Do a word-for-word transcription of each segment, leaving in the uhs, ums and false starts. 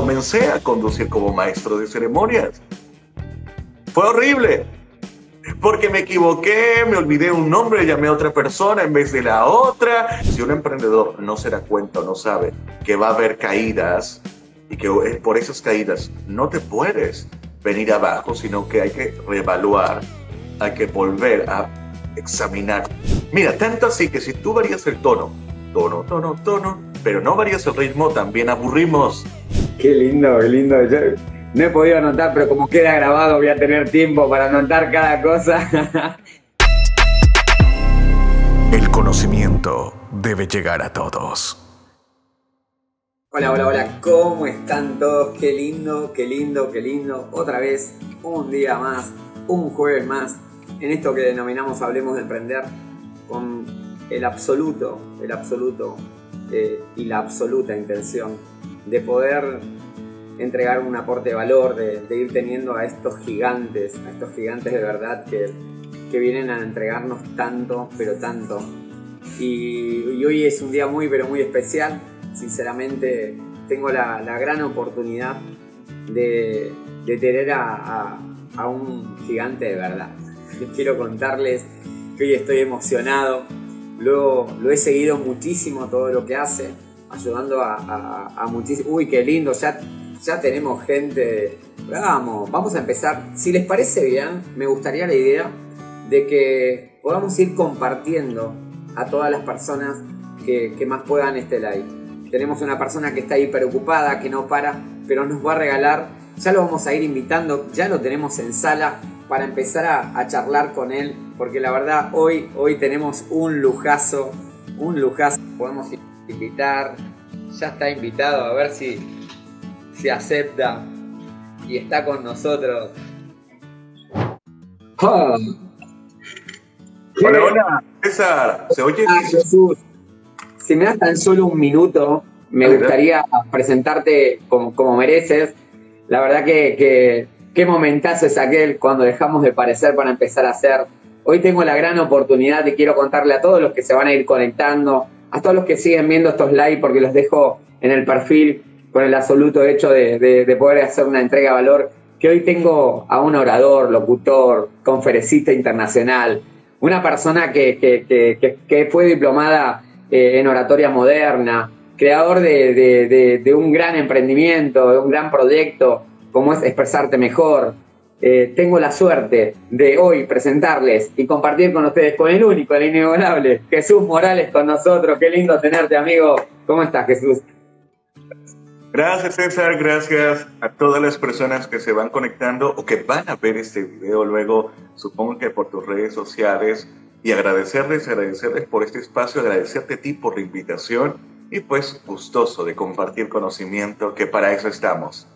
comencé a conducir como maestro de ceremonias. Fue horrible, porque me equivoqué, me olvidé un nombre, llamé a otra persona en vez de la otra. Si un emprendedor no se da cuenta o no sabe que va a haber caídas y que por esas caídas no te puedes venir abajo, sino que hay que reevaluar, hay que volver a examinar. Mira, tanto así que si tú varías el tono, tono, tono, tono, pero no varías el ritmo, también aburrimos. Qué lindo, qué lindo. Yo no he podido anotar, pero como queda grabado voy a tener tiempo para anotar cada cosa. El conocimiento debe llegar a todos. Hola, hola, hola, ¿cómo están todos? Qué lindo, qué lindo, qué lindo. Otra vez, un día más, un jueves más, en esto que denominamos Hablemos de Emprender, con el absoluto, el absoluto eh, y la absoluta intención de poder entregar un aporte de valor, de, de ir teniendo a estos gigantes, a estos gigantes de verdad que, que vienen a entregarnos tanto, pero tanto. Y, y hoy es un día muy, pero muy especial. Sinceramente, tengo la, la gran oportunidad de, de tener a, a, a un gigante de verdad. Quiero contarles que hoy estoy emocionado. Luego lo he seguido muchísimo todo lo que hace, ayudando a, a, a muchísimo. Uy, qué lindo, ya, ya tenemos gente. Vamos, vamos a empezar. Si les parece bien, me gustaría la idea de que podamos ir compartiendo a todas las personas que, que más puedan este live. Tenemos una persona que está ahí preocupada, que no para, pero nos va a regalar. Ya lo vamos a ir invitando, ya lo tenemos en sala para empezar a, a charlar con él, porque la verdad hoy, hoy tenemos un lujazo, un lujazo. Podemos invitar, ya está invitado, a ver si, si acepta y está con nosotros. Oh. Hola, hola, César, ¿se oye? Ah, Jesús. Si me das tan solo un minuto, me gustaría presentarte como, como mereces. La verdad que, que qué momentazo es aquel cuando dejamos de parecer para empezar a hacer. Hoy tengo la gran oportunidad y quiero contarle a todos los que se van a ir conectando, a todos los que siguen viendo estos live, porque los dejo en el perfil con el absoluto hecho de, de, de poder hacer una entrega de valor, que hoy tengo a un orador, locutor, conferencista internacional, una persona que, que, que, que, que fue diplomada Eh, en oratoria moderna, creador de, de, de, de un gran emprendimiento, de un gran proyecto como es Expresarte Mejor. Eh, tengo la suerte de hoy presentarles y compartir con ustedes, con el único, el inigualable, Jesús Morales con nosotros. Qué lindo tenerte, amigo. ¿Cómo estás, Jesús? Gracias, César. Gracias a todas las personas que se van conectando o que van a ver este video luego, supongo que por tus redes sociales. Y agradecerles, agradecerles por este espacio, agradecerte a ti por la invitación y pues gustoso de compartir conocimiento, que para eso estamos.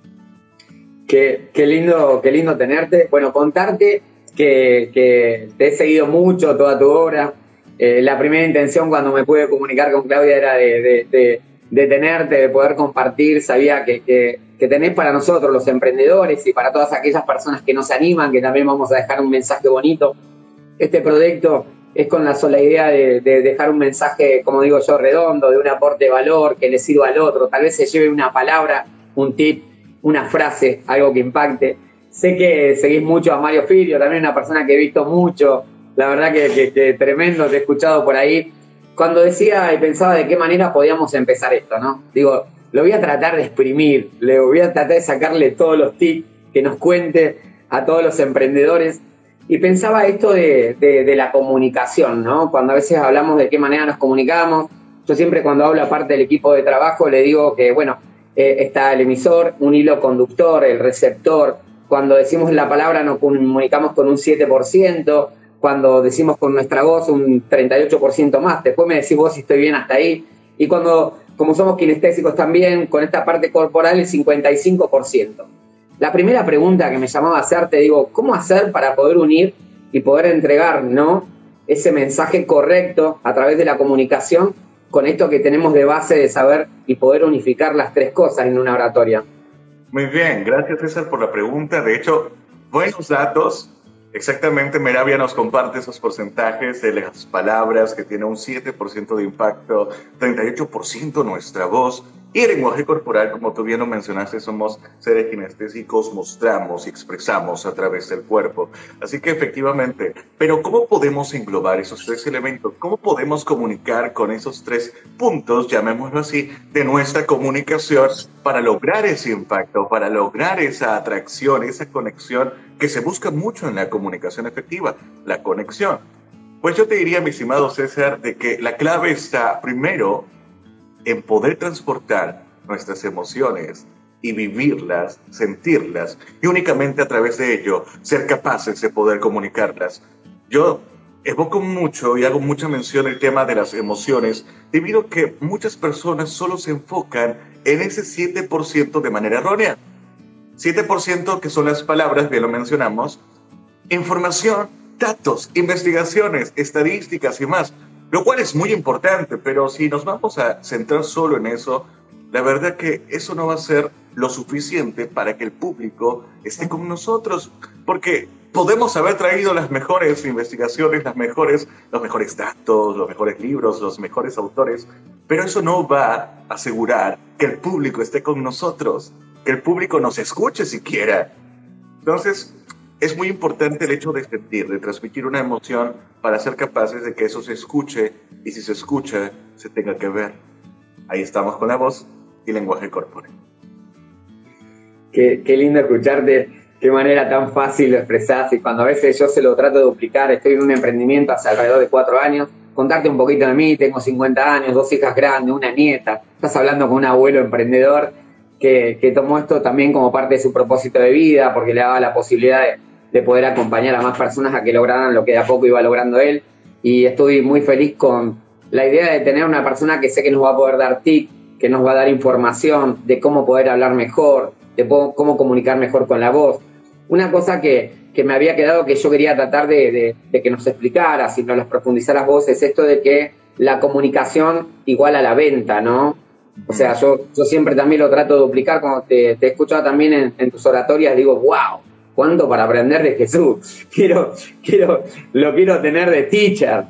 Qué, qué lindo, qué lindo tenerte. Bueno, contarte que, que te he seguido mucho toda tu obra. Eh, la primera intención cuando me pude comunicar con Claudia era de, de, de, de tenerte, de poder compartir. Sabía que, que, que tenés para nosotros los emprendedores y para todas aquellas personas que nos animan, que también vamos a dejar un mensaje bonito. Este proyecto es con la sola idea de, de dejar un mensaje, como digo yo, redondo, de un aporte de valor que le sirva al otro. Tal vez se lleve una palabra, un tip, una frase, algo que impacte. Sé que seguís mucho a Mario Firio, también una persona que he visto mucho. La verdad que, que, que tremendo, te he escuchado por ahí. Cuando decía y pensaba de qué manera podíamos empezar esto, ¿no? Digo, lo voy a tratar de exprimir, le voy a tratar de sacarle todos los tips, que nos cuente a todos los emprendedores. Y pensaba esto de, de, de la comunicación, ¿no? Cuando a veces hablamos de qué manera nos comunicamos, yo siempre cuando hablo aparte del equipo de trabajo le digo que, bueno, eh, está el emisor, un hilo conductor, el receptor. Cuando decimos la palabra nos comunicamos con un siete por ciento, cuando decimos con nuestra voz un treinta y ocho por ciento más. Después me decís vos si estoy bien hasta ahí. Y cuando, como somos kinestésicos también, con esta parte corporal el cincuenta y cinco por ciento. La primera pregunta que me llamaba a hacer, te digo, ¿cómo hacer para poder unir y poder entregar, ¿no?, ese mensaje correcto a través de la comunicación con esto que tenemos de base de saber y poder unificar las tres cosas en una oratoria? Muy bien, gracias, César, por la pregunta. De hecho, buenos datos. Exactamente, Meravia nos comparte esos porcentajes de las palabras, que tiene un siete por ciento de impacto, treinta y ocho por ciento nuestra voz, Y el lenguaje corporal, como tú bien lo mencionaste, somos seres kinestésicos, mostramos y expresamos a través del cuerpo. Así que efectivamente, pero ¿cómo podemos englobar esos tres elementos? ¿Cómo podemos comunicar con esos tres puntos, llamémoslo así, de nuestra comunicación para lograr ese impacto, para lograr esa atracción, esa conexión que se busca mucho en la comunicación efectiva, la conexión? Pues yo te diría, mi estimado César, de que la clave está primero en poder transportar nuestras emociones y vivirlas, sentirlas, y únicamente a través de ello ser capaces de poder comunicarlas. Yo evoco mucho y hago mucha mención el tema de las emociones, debido a que muchas personas solo se enfocan en ese siete por ciento de manera errónea. siete por ciento que son las palabras, bien lo mencionamos, información, datos, investigaciones, estadísticas y más, lo cual es muy importante, pero si nos vamos a centrar solo en eso, la verdad que eso no va a ser lo suficiente para que el público esté con nosotros, porque podemos haber traído las mejores investigaciones, las mejores, los mejores datos, los mejores libros, los mejores autores, pero eso no va a asegurar que el público esté con nosotros, que el público nos escuche siquiera. Entonces, es muy importante el hecho de sentir, de transmitir una emoción para ser capaces de que eso se escuche, y si se escucha, se tenga que ver. Ahí estamos con la voz y lenguaje corporal. Qué, qué lindo escucharte, qué manera tan fácil lo expresás, y cuando a veces yo se lo trato de duplicar, estoy en un emprendimiento hace alrededor de cuatro años, contarte un poquito de mí, tengo cincuenta años, dos hijas grandes, una nieta, estás hablando con un abuelo emprendedor que, que tomó esto también como parte de su propósito de vida, porque le daba la posibilidad de, de poder acompañar a más personas a que lograran lo que de a poco iba logrando él, y estoy muy feliz con la idea de tener una persona que sé que nos va a poder dar tips, que nos va a dar información de cómo poder hablar mejor, de cómo comunicar mejor con la voz. Una cosa que, que me había quedado que yo quería tratar de, de, de que nos explicaras y nos las profundizaras vos, es esto de que la comunicación igual a la venta, ¿no? O sea, yo, yo siempre también lo trato de duplicar, cuando te, te he escuchado también en, en tus oratorias, digo, wow, ¿cuánto para aprender de Jesús? Quiero, quiero, lo quiero tener de teacher.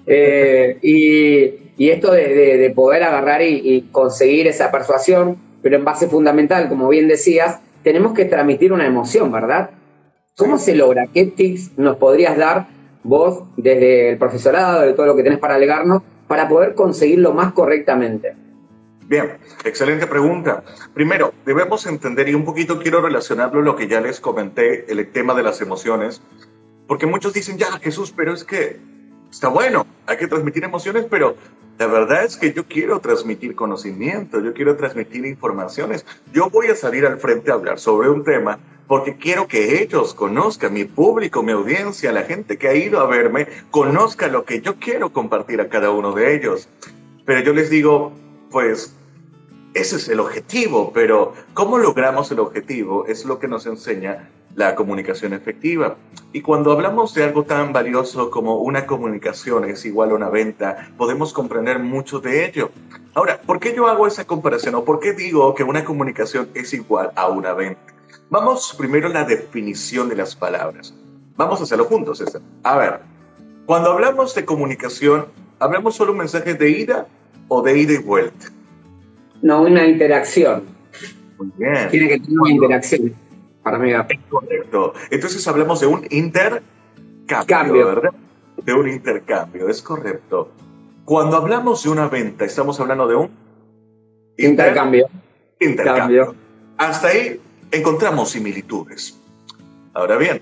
Eh, y, y esto de, de, de poder agarrar y, y conseguir esa persuasión, pero en base fundamental, como bien decías, tenemos que transmitir una emoción, ¿verdad? ¿Cómo se logra? ¿Qué tips nos podrías dar vos desde el profesorado, de todo lo que tenés para alegarnos, para poder conseguirlo más correctamente? Bien, excelente pregunta. Primero, debemos entender, y un poquito quiero relacionarlo a lo que ya les comenté, el tema de las emociones, porque muchos dicen, ya, Jesús, pero es que está bueno, hay que transmitir emociones, pero la verdad es que yo quiero transmitir conocimiento, yo quiero transmitir informaciones. Yo voy a salir al frente a hablar sobre un tema porque quiero que ellos conozcan, mi público, mi audiencia, la gente que ha ido a verme, conozca lo que yo quiero compartir a cada uno de ellos. Pero yo les digo, pues, ese es el objetivo, pero ¿cómo logramos el objetivo? Es lo que nos enseña la comunicación efectiva. Y cuando hablamos de algo tan valioso como una comunicación es igual a una venta, podemos comprender mucho de ello. Ahora, ¿por qué yo hago esa comparación? ¿O por qué digo que una comunicación es igual a una venta? Vamos primero a la definición de las palabras. Vamos a hacerlo juntos, César. A ver, cuando hablamos de comunicación, ¿hablamos solo un mensaje de ida o de ida y vuelta? No, una interacción. Muy bien. Tiene que tener una interacción. Para mí, es correcto. Entonces hablamos de un intercambio, Cambio. ¿verdad? De un intercambio, es correcto. Cuando hablamos de una venta, estamos hablando de un intercambio. Inter intercambio. Cambio. Hasta ahí encontramos similitudes. Ahora bien,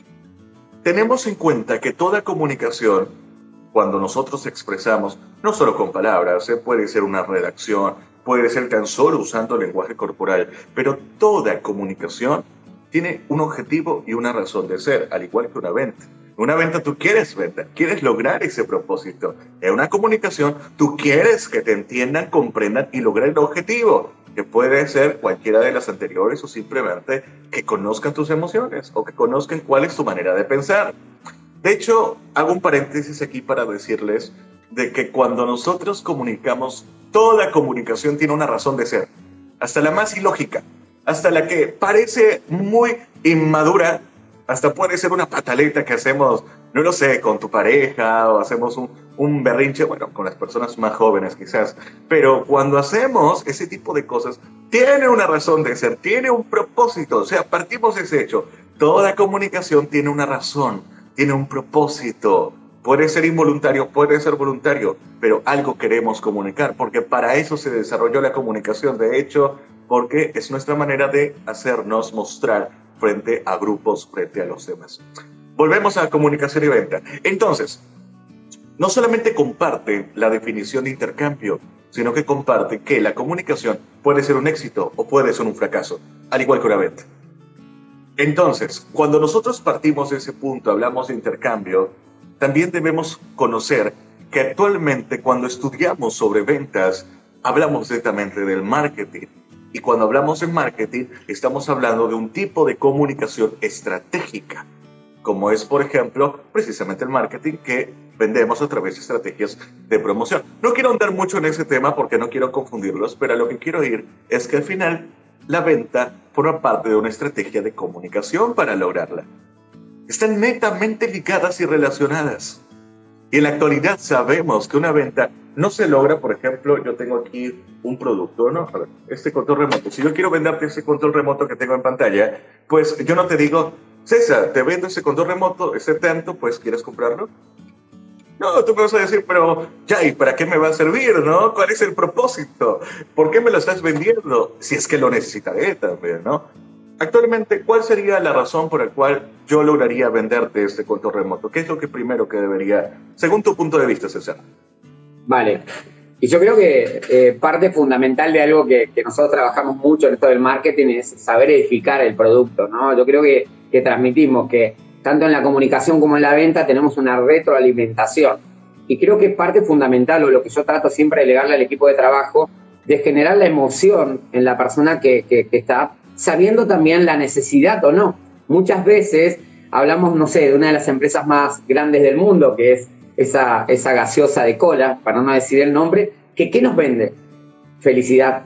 tenemos en cuenta que toda comunicación, cuando nosotros expresamos, no solo con palabras, ¿eh? Puede ser una redacción, puede ser tan solo usando el lenguaje corporal, pero toda comunicación tiene un objetivo y una razón de ser, al igual que una venta. Una venta tú quieres vender, quieres lograr ese propósito. En una comunicación tú quieres que te entiendan, comprendan y lograr el objetivo, que puede ser cualquiera de las anteriores o simplemente que conozcan tus emociones o que conozcan cuál es tu manera de pensar. De hecho, hago un paréntesis aquí para decirles de que cuando nosotros comunicamos, toda comunicación tiene una razón de ser, hasta la más ilógica, hasta la que parece muy inmadura, hasta puede ser una pataleta que hacemos no lo sé, con tu pareja o hacemos un, un berrinche, bueno, con las personas más jóvenes quizás, pero cuando hacemos ese tipo de cosas, tiene una razón de ser, tiene un propósito, o sea, partimos de ese hecho. Toda comunicación tiene una razón, tiene un propósito. Puede ser involuntario, puede ser voluntario, pero algo queremos comunicar, porque para eso se desarrolló la comunicación, de hecho, porque es nuestra manera de hacernos mostrar frente a grupos, frente a los demás. Volvemos a comunicación y venta. Entonces, no solamente comparte la definición de intercambio, sino que comparte que la comunicación puede ser un éxito o puede ser un fracaso, al igual que una venta. Entonces, cuando nosotros partimos de ese punto, hablamos de intercambio, también debemos conocer que actualmente cuando estudiamos sobre ventas, hablamos directamente del marketing. Y cuando hablamos de marketing, estamos hablando de un tipo de comunicación estratégica, como es, por ejemplo, precisamente el marketing que vendemos a través de estrategias de promoción. No quiero andar mucho en ese tema porque no quiero confundirlos, pero a lo que quiero ir es que al final la venta forma parte de una estrategia de comunicación para lograrla. Están netamente ligadas y relacionadas. Y en la actualidad sabemos que una venta no se logra, por ejemplo, yo tengo aquí un producto, ¿no? A ver, este control remoto. Si yo quiero venderte ese control remoto que tengo en pantalla, pues yo no te digo, César, te vendo ese control remoto, ese tanto, pues ¿quieres comprarlo? No, tú me vas a decir, pero ya, ¿y para qué me va a servir, no? ¿Cuál es el propósito? ¿Por qué me lo estás vendiendo? Si es que lo necesitaré también, ¿no? Actualmente, ¿cuál sería la razón por la cual yo lograría venderte este control remoto? ¿Qué es lo que primero que debería, según tu punto de vista, César? Vale. Y yo creo que eh, parte fundamental de algo que, que nosotros trabajamos mucho en esto del marketing es saber edificar el producto, ¿no? Yo creo que, que transmitimos que tanto en la comunicación como en la venta tenemos una retroalimentación. Y creo que es parte fundamental, o lo que yo trato siempre de legarle al equipo de trabajo, de generar la emoción en la persona que, que, que está sabiendo también la necesidad o no. Muchas veces hablamos, no sé, de una de las empresas más grandes del mundo, que es esa, esa gaseosa de cola, para no decir el nombre, que ¿qué nos vende? Felicidad.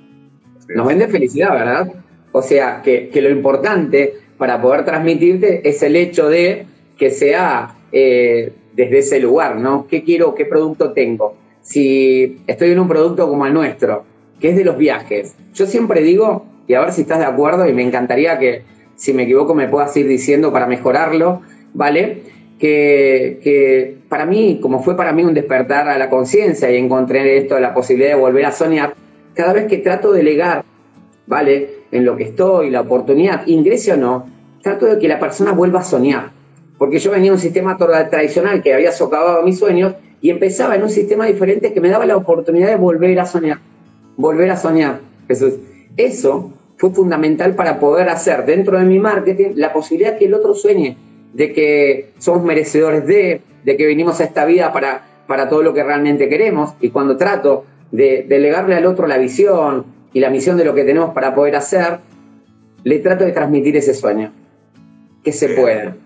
Nos vende felicidad, ¿verdad? O sea, que, que lo importante para poder transmitirte es el hecho de que sea eh, desde ese lugar, ¿no? ¿Qué quiero? ¿Qué producto tengo? Si estoy en un producto como el nuestro, que es de los viajes, yo siempre digo, y a ver si estás de acuerdo, y me encantaría que, si me equivoco, me puedas ir diciendo para mejorarlo, ¿vale? Que, que para mí, como fue para mí un despertar a la conciencia y encontré esto, la posibilidad de volver a soñar, cada vez que trato de legar, ¿vale? En lo que estoy, la oportunidad, ingrese o no, trato de que la persona vuelva a soñar. Porque yo venía de un sistema tradicional que había socavado mis sueños y empezaba en un sistema diferente que me daba la oportunidad de volver a soñar. Volver a soñar, Jesús. Eso fue fundamental para poder hacer dentro de mi marketing la posibilidad que el otro sueñe, de que somos merecedores de, de que venimos a esta vida para, para todo lo que realmente queremos. Y cuando trato de delegarle al otro la visión y la misión de lo que tenemos para poder hacer, le trato de transmitir ese sueño. Que se sí. pueda.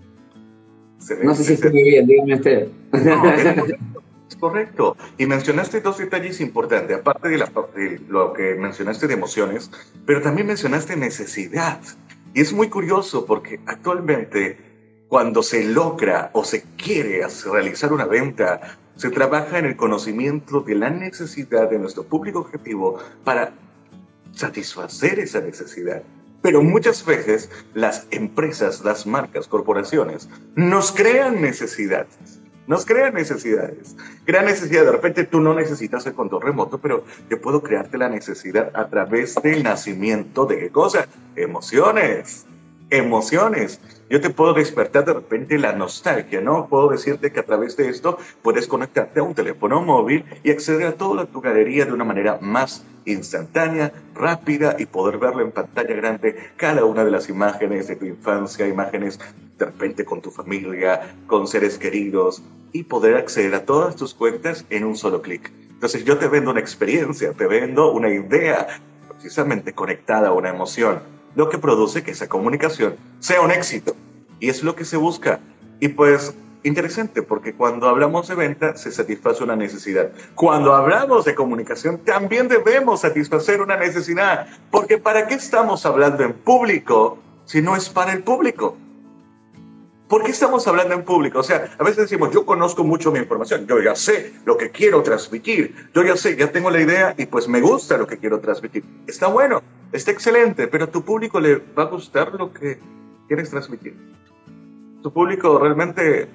Sí, no sé si estoy bien, dígame usted. No, es correcto. Y mencionaste dos detalles importantes, aparte de, la, de lo que mencionaste de emociones, pero también mencionaste necesidad. Y es muy curioso porque actualmente cuando se logra o se quiere realizar una venta, se trabaja en el conocimiento de la necesidad de nuestro público objetivo para satisfacer esa necesidad. Pero muchas veces las empresas, las marcas, corporaciones, nos crean necesidades. Nos crean necesidades. Crean necesidad. De repente tú no necesitas el control remoto, pero yo puedo crearte la necesidad a través del nacimiento de ¿qué cosa? Emociones. Emociones. Yo te puedo despertar de repente la nostalgia, ¿no? Puedo decirte que a través de esto puedes conectarte a un teléfono móvil y acceder a toda tu galería de una manera más instantánea, rápida y poder verlo en pantalla grande, cada una de las imágenes de tu infancia, imágenes de repente con tu familia, con seres queridos y poder acceder a todas tus cuentas en un solo clic. Entonces yo te vendo una experiencia, te vendo una idea precisamente conectada a una emoción, lo que produce que esa comunicación sea un éxito. Y es lo que se busca. Y pues, interesante, porque cuando hablamos de venta, se satisface una necesidad. Cuando hablamos de comunicación, también debemos satisfacer una necesidad. Porque ¿para qué estamos hablando en público si no es para el público? ¿Por qué estamos hablando en público? O sea, a veces decimos, yo conozco mucho mi información, yo ya sé lo que quiero transmitir, yo ya sé, ya tengo la idea y pues me gusta lo que quiero transmitir. Está bueno, está excelente, pero a tu público le va a gustar lo que quieres transmitir. ¿Tu público realmente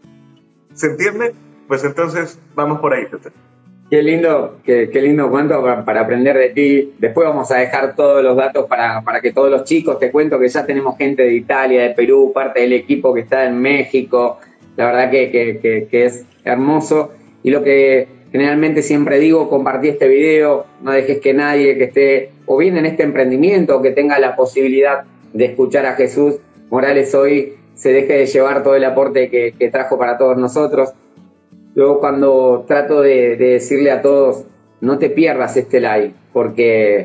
se entiende? Pues entonces vamos por ahí, Peter. Qué lindo, qué, qué lindo cuento para, para aprender de ti. Después vamos a dejar todos los datos para, para que todos los chicos, te cuento que ya tenemos gente de Italia, de Perú, parte del equipo que está en México. La verdad que, que, que, que es hermoso. Y lo que generalmente siempre digo, compartí este video, no dejes que nadie que esté o bien en este emprendimiento o que tenga la posibilidad de escuchar a Jesús Morales hoy se deje de llevar todo el aporte que, que trajo para todos nosotros. Luego cuando trato de, de decirle a todos, no te pierdas este live, porque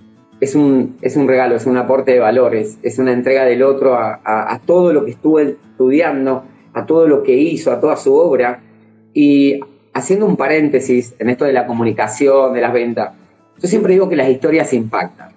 es un, es un regalo, es un aporte de valores, es una entrega del otro a, a, a todo lo que estuvo estudiando, a todo lo que hizo, a toda su obra. Y haciendo un paréntesis en esto de la comunicación, de las ventas, yo siempre digo que las historias impactan.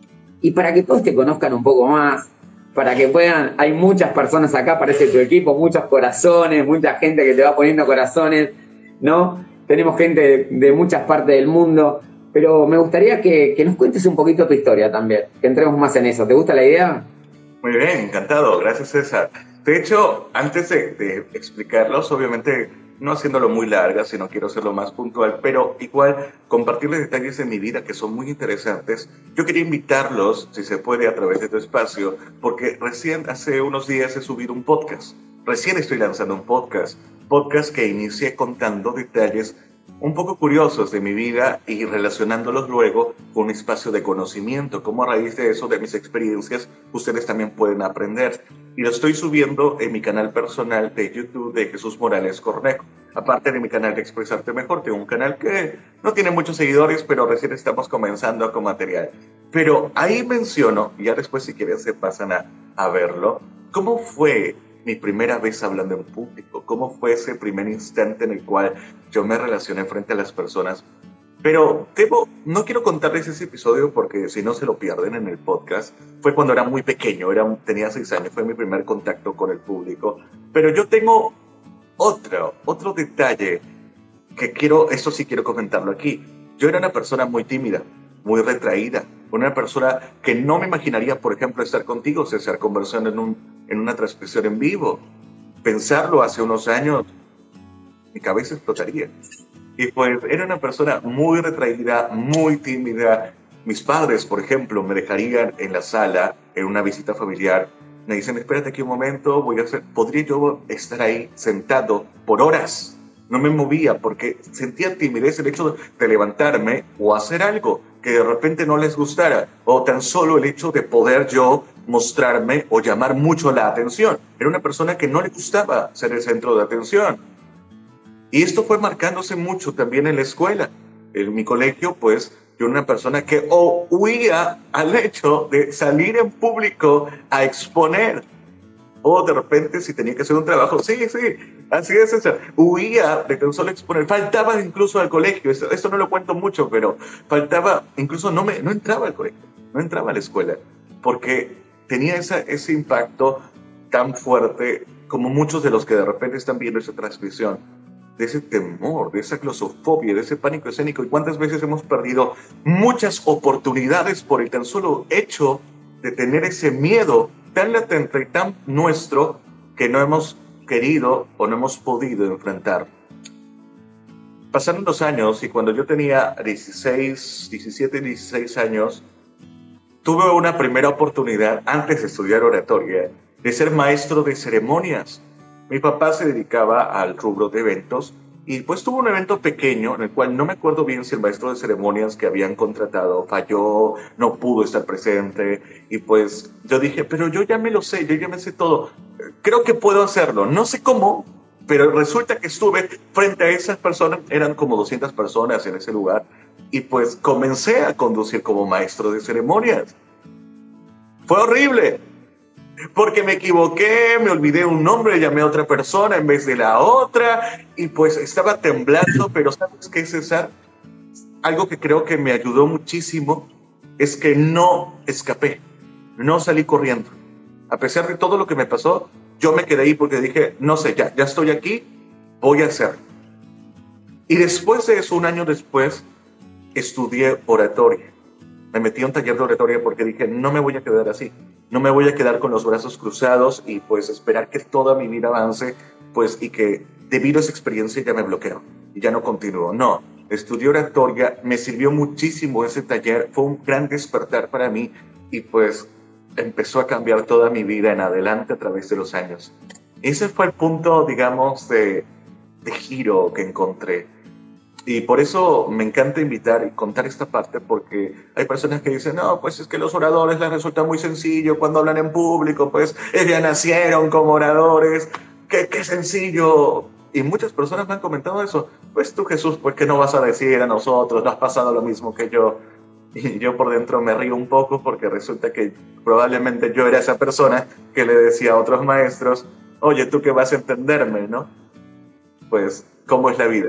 Y para que todos te conozcan un poco más, para que puedan, hay muchas personas acá, parece tu equipo, muchos corazones, mucha gente que te va poniendo corazones, ¿no? Tenemos gente de, de muchas partes del mundo, pero me gustaría que, que nos cuentes un poquito tu historia también, que entremos más en eso. ¿Te gusta la idea? Muy bien, encantado, gracias César. De hecho, antes de, de explicarlos, obviamente no haciéndolo muy larga, sino quiero hacerlo más puntual, pero igual compartirles detalles de mi vida que son muy interesantes. Yo quería invitarlos, si se puede, a través de tu espacio, porque recién hace unos días he subido un podcast. Recién estoy lanzando un podcast, podcast que inicié contando detalles un poco curiosos de mi vida y relacionándolos luego con un espacio de conocimiento, como a raíz de eso, de mis experiencias, ustedes también pueden aprender. Y lo estoy subiendo en mi canal personal de YouTube de Jesús Morales Cornejo. Aparte de mi canal de Expresarte Mejor, tengo un canal que no tiene muchos seguidores, pero recién estamos comenzando con material. Pero ahí menciono, y ya después si quieren se pasan a, a verlo, cómo fue mi primera vez hablando en público, cómo fue ese primer instante en el cual yo me relacioné frente a las personas. Pero debo, no quiero contarles ese episodio porque si no se lo pierden en el podcast. Fue cuando era muy pequeño, era, tenía seis años, fue mi primer contacto con el público. Pero yo tengo otro, otro detalle que quiero, esto sí quiero comentarlo aquí. Yo era una persona muy tímida, muy retraída, una persona que no me imaginaría, por ejemplo, estar contigo, César, conversando en, un, en una transmisión en vivo. Pensarlo hace unos años, mi cabeza explotaría. Y pues era una persona muy retraída, muy tímida. Mis padres, por ejemplo, me dejarían en la sala, en una visita familiar. Me dicen, espérate aquí un momento, voy a hacer... ¿Podría yo estar ahí sentado por horas? No me movía porque sentía timidez el hecho de levantarme o hacer algo que de repente no les gustara. O tan solo el hecho de poder yo mostrarme o llamar mucho la atención. Era una persona que no le gustaba ser el centro de atención. Y esto fue marcándose mucho también en la escuela. En mi colegio, pues, yo era una persona que o huía al hecho de salir en público a exponer. O de repente, si tenía que hacer un trabajo, sí, sí, así es, César. Huía de tan solo exponer. Faltaba incluso al colegio. Esto, esto no lo cuento mucho, pero faltaba, incluso no, me, no entraba al colegio, no entraba a la escuela. Porque tenía esa, ese impacto tan fuerte como muchos de los que de repente están viendo esa transmisión. De ese temor, de esa claustrofobia, de ese pánico escénico. ¿Y cuántas veces hemos perdido muchas oportunidades por el tan solo hecho de tener ese miedo tan latente y tan nuestro que no hemos querido o no hemos podido enfrentar? Pasaron los años y cuando yo tenía dieciséis, diecisiete, dieciséis años, tuve una primera oportunidad, antes de estudiar oratoria, de ser maestro de ceremonias. Mi papá se dedicaba al rubro de eventos y pues tuvo un evento pequeño en el cual no me acuerdo bien si el maestro de ceremonias que habían contratado falló, no pudo estar presente y pues yo dije, pero yo ya me lo sé, yo ya me sé todo, creo que puedo hacerlo, no sé cómo, pero resulta que estuve frente a esas personas, eran como doscientas personas en ese lugar y pues comencé a conducir como maestro de ceremonias. Fue horrible. Porque me equivoqué, me olvidé un nombre, llamé a otra persona en vez de la otra y pues estaba temblando, pero ¿sabes qué, César? Algo que creo que me ayudó muchísimo es que no escapé, no salí corriendo. A pesar de todo lo que me pasó, yo me quedé ahí porque dije, no sé, ya, ya estoy aquí, voy a hacerlo. Y después de eso, un año después, estudié oratoria. Me metí a un taller de oratoria porque dije, no me voy a quedar así. No me voy a quedar con los brazos cruzados y pues esperar que toda mi vida avance, pues, y que debido a esa experiencia ya me bloqueo y ya no continúo. No, estudié oratoria, me sirvió muchísimo ese taller, fue un gran despertar para mí y pues empezó a cambiar toda mi vida en adelante a través de los años. Ese fue el punto, digamos, de, de giro que encontré. Y por eso me encanta invitar y contar esta parte, porque hay personas que dicen, no, pues es que los oradores les resulta muy sencillo cuando hablan en público, pues ya nacieron como oradores, qué, qué sencillo. Y muchas personas me han comentado eso. Pues tú, Jesús, ¿por qué no vas a decir a nosotros? No has pasado lo mismo que yo. Y yo por dentro me río un poco porque resulta que probablemente yo era esa persona que le decía a otros maestros, oye, ¿tú qué vas a entenderme, no? Pues, ¿cómo es la vida?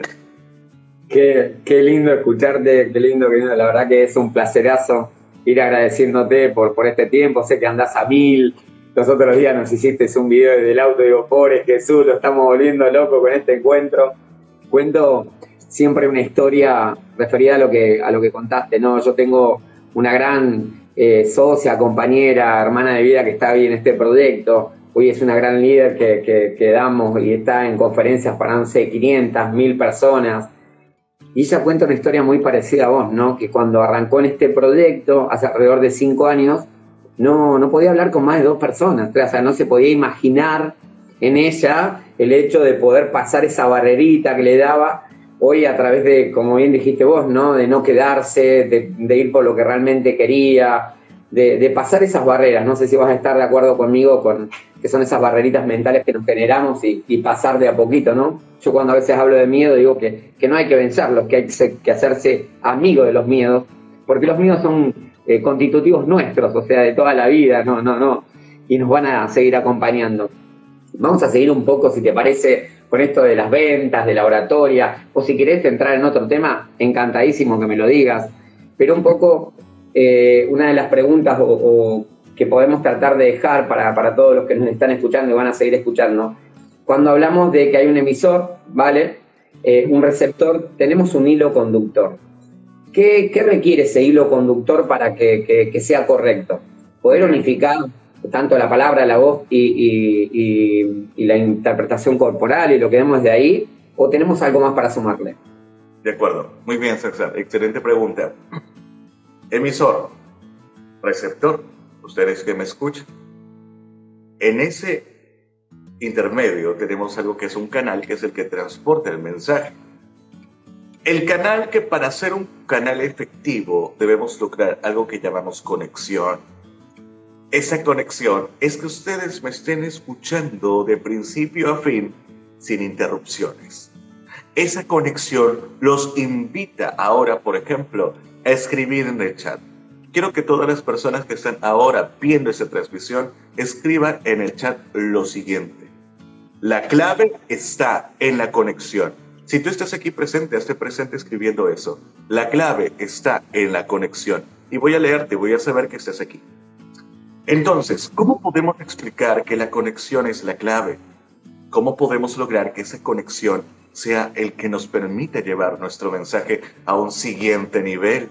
Qué, qué lindo escucharte, qué lindo, qué lindo. La verdad que es un placerazo ir agradeciéndote por, por este tiempo. Sé que andás a mil. Los otros días nos hiciste un video desde el auto. Digo, pobre Jesús, lo estamos volviendo loco con este encuentro. Cuento siempre una historia referida a lo que, a lo que contaste, ¿no? Yo tengo una gran eh, socia, compañera, hermana de vida que está ahí en este proyecto. Hoy es una gran líder que, que, que damos y está en conferencias para, no sé, quinientas, mil personas. Y ella cuenta una historia muy parecida a vos, ¿no? Que cuando arrancó en este proyecto, hace alrededor de cinco años, no, no podía hablar con más de dos personas. O sea, no se podía imaginar en ella el hecho de poder pasar esa barrerita que le daba hoy a través de, como bien dijiste vos, ¿no? De no quedarse, de, de ir por lo que realmente quería, de, de pasar esas barreras. No sé si vas a estar de acuerdo conmigo con que son esas barreritas mentales que nos generamos y, y pasar de a poquito, ¿no? Yo cuando a veces hablo de miedo digo que, que no hay que vencerlos, que hay que, que hacerse amigo de los miedos, porque los miedos son eh, constitutivos nuestros, o sea, de toda la vida, no, no, no, y nos van a seguir acompañando. Vamos a seguir un poco, si te parece, con esto de las ventas, de la oratoria, o si querés entrar en otro tema, encantadísimo que me lo digas, pero un poco eh, una de las preguntas o, o que podemos tratar de dejar para, para todos los que nos están escuchando y van a seguir escuchando. Cuando hablamos de que hay un emisor, ¿vale? Eh, un receptor, tenemos un hilo conductor. ¿Qué, qué requiere ese hilo conductor para que, que, que sea correcto? Poder unificar tanto la palabra, la voz y, y, y, y la interpretación corporal y lo que vemos de ahí, ¿o tenemos algo más para sumarle? De acuerdo. Muy bien, César. Excelente pregunta. Emisor, receptor, ustedes que me escuchan. En ese intermedio tenemos algo que es un canal, que es el que transporta el mensaje. El canal que para ser un canal efectivo debemos lograr algo que llamamos conexión. Esa conexión es que ustedes me estén escuchando de principio a fin sin interrupciones. Esa conexión los invita ahora, por ejemplo, a escribir en el chat. Quiero que todas las personas que están ahora viendo esta transmisión escriban en el chat lo siguiente. La clave está en la conexión. Si tú estás aquí presente, hazte presente escribiendo eso. La clave está en la conexión. Y voy a leerte, voy a saber que estás aquí. Entonces, ¿cómo podemos explicar que la conexión es la clave? ¿Cómo podemos lograr que esa conexión sea el que nos permita llevar nuestro mensaje a un siguiente nivel?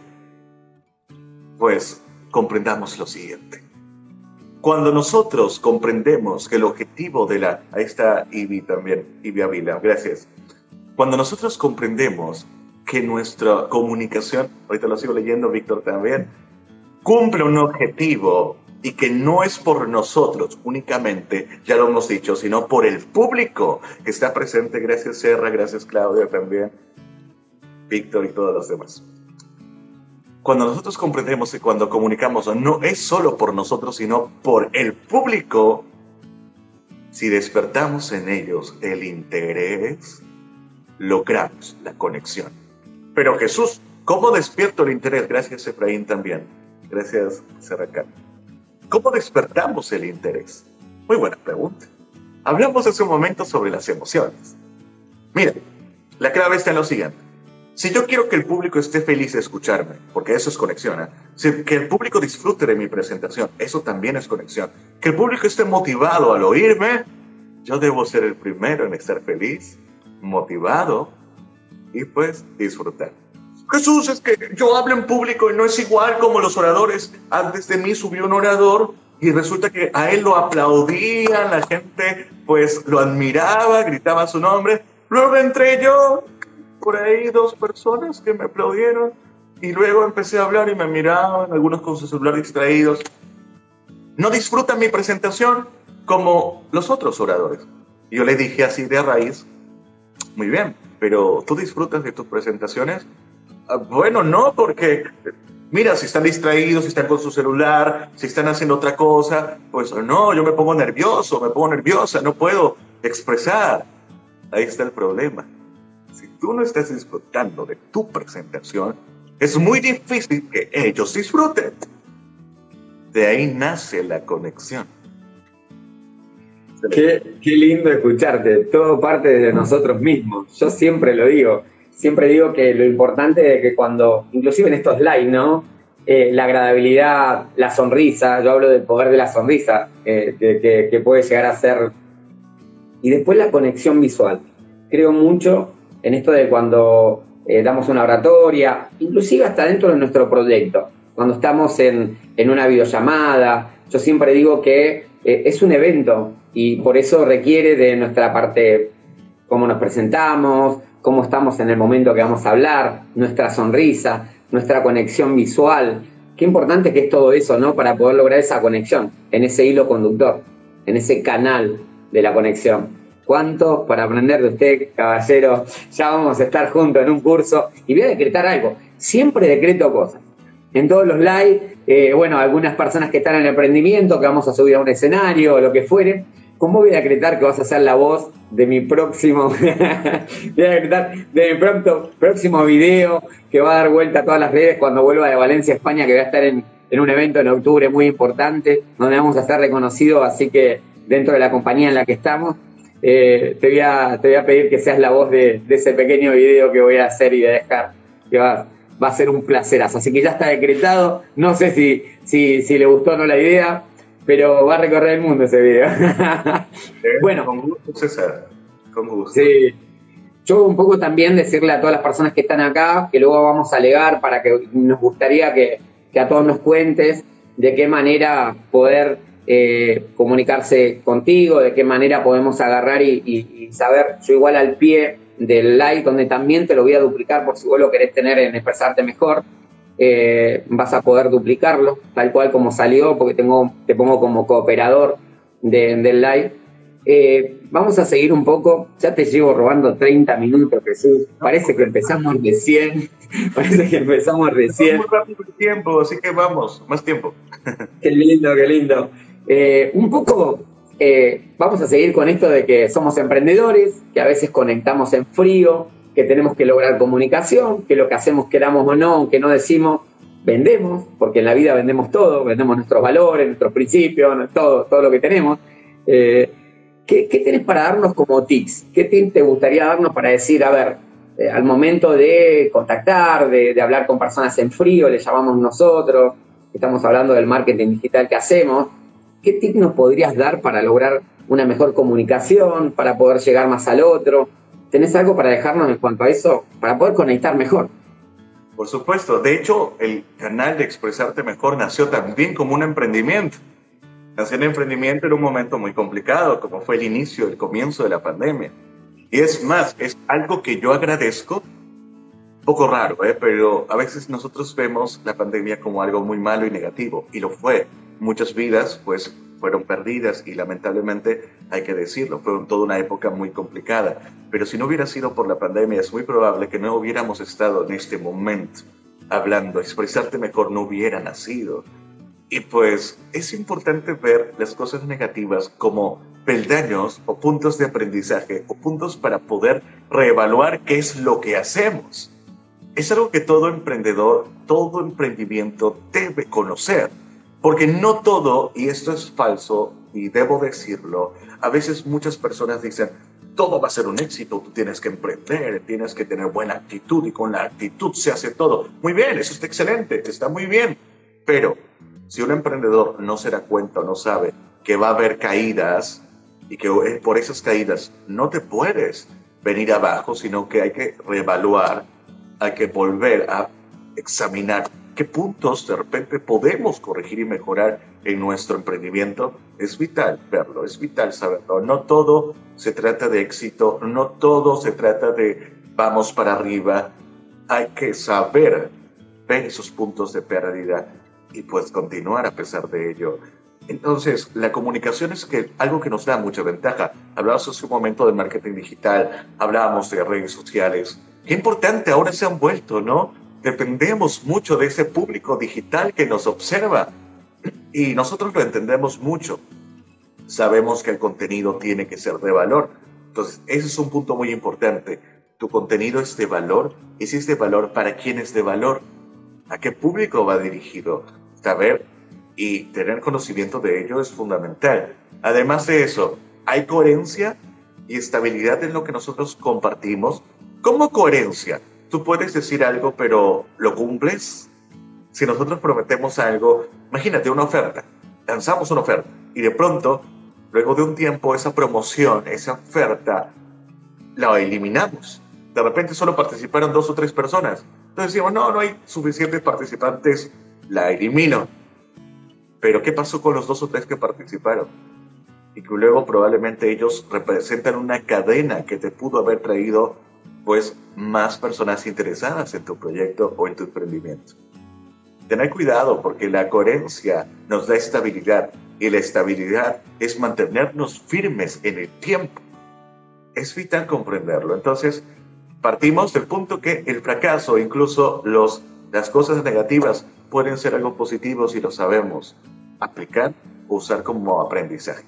Pues comprendamos lo siguiente. Cuando nosotros comprendemos que el objetivo de la... Ahí está Ivy también, Ivy Avila, gracias. Cuando nosotros comprendemos que nuestra comunicación, ahorita lo sigo leyendo, Víctor también, cumple un objetivo y que no es por nosotros únicamente, ya lo hemos dicho, sino por el público que está presente. Gracias, Serra, gracias, Claudia también, Víctor y todos los demás. Cuando nosotros comprendemos que cuando comunicamos no es solo por nosotros, sino por el público, si despertamos en ellos el interés, logramos la conexión. Pero Jesús, ¿cómo despierto el interés? Gracias, Efraín, también. Gracias, Serracán. ¿Cómo despertamos el interés? Muy buena pregunta. Hablamos hace un momento sobre las emociones. Mira, la clave está en lo siguiente. Si yo quiero que el público esté feliz de escucharme, porque eso es conexión, ¿eh? Si, que el público disfrute de mi presentación, eso también es conexión. Que el público esté motivado al oírme, yo debo ser el primero en estar feliz, motivado y pues disfrutar. Jesús, es que yo hablo en público y no es igual como los oradores. Antes de mí subió un orador y resulta que a él lo aplaudían, la gente pues lo admiraba, gritaba su nombre. Luego entré yo, por ahí dos personas que me aplaudieron y luego empecé a hablar y me miraban, algunos con su celular distraídos. No disfrutan mi presentación como los otros oradores. Y yo le dije así de raíz, muy bien, pero ¿tú disfrutas de tus presentaciones? Ah, bueno, no, porque mira, si están distraídos, si están con su celular, si están haciendo otra cosa, pues no, yo me pongo nervioso, me pongo nerviosa, no puedo expresar. Ahí está el problema. Si tú no estás disfrutando de tu presentación, es muy difícil que ellos disfruten. De ahí nace la conexión. Qué, qué lindo escucharte, todo parte de nosotros mismos. Yo siempre lo digo, siempre digo que lo importante es que cuando, inclusive en estos live, ¿no? Eh, la agradabilidad, la sonrisa, yo hablo del poder de la sonrisa, eh, que, que, que puede llegar a ser. Y después la conexión visual. Creo mucho en esto de cuando eh, damos una oratoria, inclusive hasta dentro de nuestro proyecto, cuando estamos en, en una videollamada. Yo siempre digo que eh, es un evento y por eso requiere de nuestra parte, cómo nos presentamos, cómo estamos en el momento que vamos a hablar, nuestra sonrisa, nuestra conexión visual. Qué importante que es todo eso, ¿no? Para poder lograr esa conexión, en ese hilo conductor, en ese canal de la conexión. ¿Cuánto para aprender de usted, caballero? Ya vamos a estar juntos en un curso y voy a decretar algo. Siempre decreto cosas. En todos los live, eh, bueno, algunas personas que están en el emprendimiento, que vamos a subir a un escenario o lo que fuere, ¿cómo voy a decretar que vas a ser la voz de mi próximo, voy a decretar de mi pronto, próximo video que va a dar vuelta a todas las redes cuando vuelva de Valencia, España, que voy a estar en, en un evento en octubre muy importante, donde vamos a estar reconocidos, así que dentro de la compañía en la que estamos, eh, te, voy a, te voy a pedir que seas la voz de, de ese pequeño video que voy a hacer y de dejar, que va, va a ser un placerazo. Así que ya está decretado, no sé si, si, si le gustó o no la idea, pero va a recorrer el mundo ese video. Bueno, con gusto, César, con gusto. Sí. Yo un poco también decirle a todas las personas que están acá, que luego vamos a alegar para que nos gustaría que, que a todos nos cuentes de qué manera poder eh, comunicarse contigo, de qué manera podemos agarrar y, y, y saber. Yo igual al pie del live, donde también te lo voy a duplicar por si vos lo querés tener en Expresarte Mejor, eh, vas a poder duplicarlo, tal cual como salió, porque tengo, te pongo como cooperador de, del live. Eh, vamos a seguir un poco, ya te llevo robando treinta minutos, Jesús, parece que empezamos recién, parece que empezamos recién. Muy rápido el tiempo, así que vamos, más tiempo. Qué lindo, qué lindo. Eh, un poco, eh, vamos a seguir con esto de que somos emprendedores, que a veces conectamos en frío, que tenemos que lograr comunicación, que lo que hacemos, queramos o no, aunque no decimos, vendemos, porque en la vida vendemos todo, vendemos nuestros valores, nuestros principios, todo, todo lo que tenemos. Eh, ¿Qué, ¿Qué tenés para darnos como tips? ¿Qué tips te gustaría darnos para decir, a ver, eh, al momento de contactar, de, de hablar con personas en frío, le llamamos nosotros, estamos hablando del marketing digital que hacemos, ¿qué tips nos podrías dar para lograr una mejor comunicación, para poder llegar más al otro? ¿Tenés algo para dejarnos en cuanto a eso, para poder conectar mejor? Por supuesto. De hecho, el canal de Expresarte Mejor nació también como un emprendimiento. Nació un emprendimiento en un momento muy complicado, como fue el inicio, el comienzo de la pandemia. Y es más, es algo que yo agradezco, un poco raro, ¿eh? Pero a veces nosotros vemos la pandemia como algo muy malo y negativo, y lo fue. Muchas vidas, pues, fueron perdidas y lamentablemente, hay que decirlo, fue toda una época muy complicada. Pero si no hubiera sido por la pandemia, es muy probable que no hubiéramos estado en este momento hablando. Expresarte Mejor no hubiera nacido. Y pues es importante ver las cosas negativas como peldaños o puntos de aprendizaje o puntos para poder reevaluar qué es lo que hacemos. Es algo que todo emprendedor, todo emprendimiento debe conocer. Porque no todo, y esto es falso, y debo decirlo, a veces muchas personas dicen, todo va a ser un éxito, tú tienes que emprender, tienes que tener buena actitud, y con la actitud se hace todo. Muy bien, eso está excelente, está muy bien. Pero si un emprendedor no se da cuenta o no sabe que va a haber caídas, y que por esas caídas no te puedes venir abajo, sino que hay que reevaluar, hay que volver a examinar qué puntos de repente podemos corregir y mejorar en nuestro emprendimiento. Es vital verlo, es vital saberlo. No todo se trata de éxito, no todo se trata de vamos para arriba. Hay que saber ver esos puntos de pérdida y pues continuar a pesar de ello. Entonces, la comunicación es que, algo que nos da mucha ventaja. Hablábamos hace un momento de marketing digital, hablábamos de redes sociales. Qué importante ahora se han vuelto, ¿no? Dependemos mucho de ese público digital que nos observa y nosotros lo entendemos mucho. Sabemos que el contenido tiene que ser de valor. Entonces, ese es un punto muy importante. ¿Tu contenido es de valor? ¿Y si es de valor, para quién es de valor? ¿A qué público va dirigido? Saber y tener conocimiento de ello es fundamental. Además de eso, ¿hay coherencia y estabilidad en lo que nosotros compartimos? ¿Cómo coherencia? Tú puedes decir algo, pero ¿lo cumples? Si nosotros prometemos algo, imagínate una oferta, lanzamos una oferta y de pronto, luego de un tiempo, esa promoción, esa oferta, la eliminamos. De repente solo participaron dos o tres personas. Entonces decimos, no, no hay suficientes participantes, la elimino. Pero ¿qué pasó con los dos o tres que participaron? Y que luego probablemente ellos representan una cadena que te pudo haber traído pues más personas interesadas en tu proyecto o en tu emprendimiento. Tener cuidado porque la coherencia nos da estabilidad y la estabilidad es mantenernos firmes en el tiempo. Es vital comprenderlo. Entonces, partimos del punto que el fracaso, incluso los, las cosas negativas, pueden ser algo positivo si lo sabemos aplicar o usar como aprendizaje.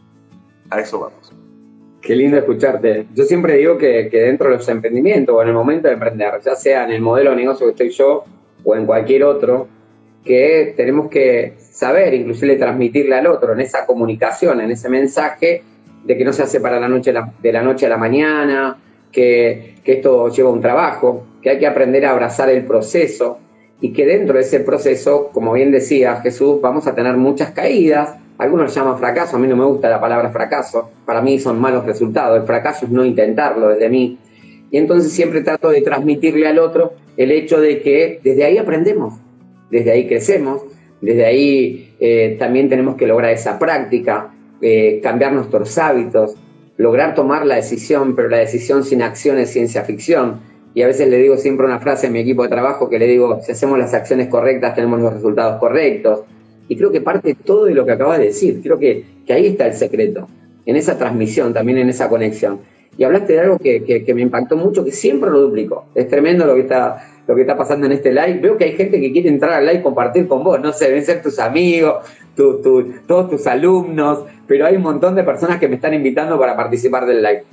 A eso vamos. Qué lindo escucharte. Yo siempre digo que, que dentro de los emprendimientos o en el momento de emprender, ya sea en el modelo de negocio que estoy yo o en cualquier otro, que tenemos que saber, inclusive transmitirle al otro en esa comunicación, en ese mensaje, de que no se hace para la noche, de la noche a la mañana, que, que esto lleva un trabajo, que hay que aprender a abrazar el proceso y que dentro de ese proceso, como bien decía Jesús, vamos a tener muchas caídas. Algunos lo llaman fracaso, a mí no me gusta la palabra fracaso, para mí son malos resultados, el fracaso es no intentarlo desde mí. Y entonces siempre trato de transmitirle al otro el hecho de que desde ahí aprendemos, desde ahí crecemos, desde ahí eh, también tenemos que lograr esa práctica, eh, cambiar nuestros hábitos, lograr tomar la decisión, pero la decisión sin acción es ciencia ficción. Y a veces le digo siempre una frase a mi equipo de trabajo que le digo, si hacemos las acciones correctas tenemos los resultados correctos. Y creo que parte todo de lo que acabas de decir. Creo que, que ahí está el secreto, en esa transmisión, también en esa conexión. Y hablaste de algo que, que, que me impactó mucho, que siempre lo duplico. Es tremendo lo que está, lo que está pasando en este live. Veo que hay gente que quiere entrar al live y compartir con vos. No sé, deben ser tus amigos, tu, tu, todos tus alumnos, pero hay un montón de personas que me están invitando para participar del live.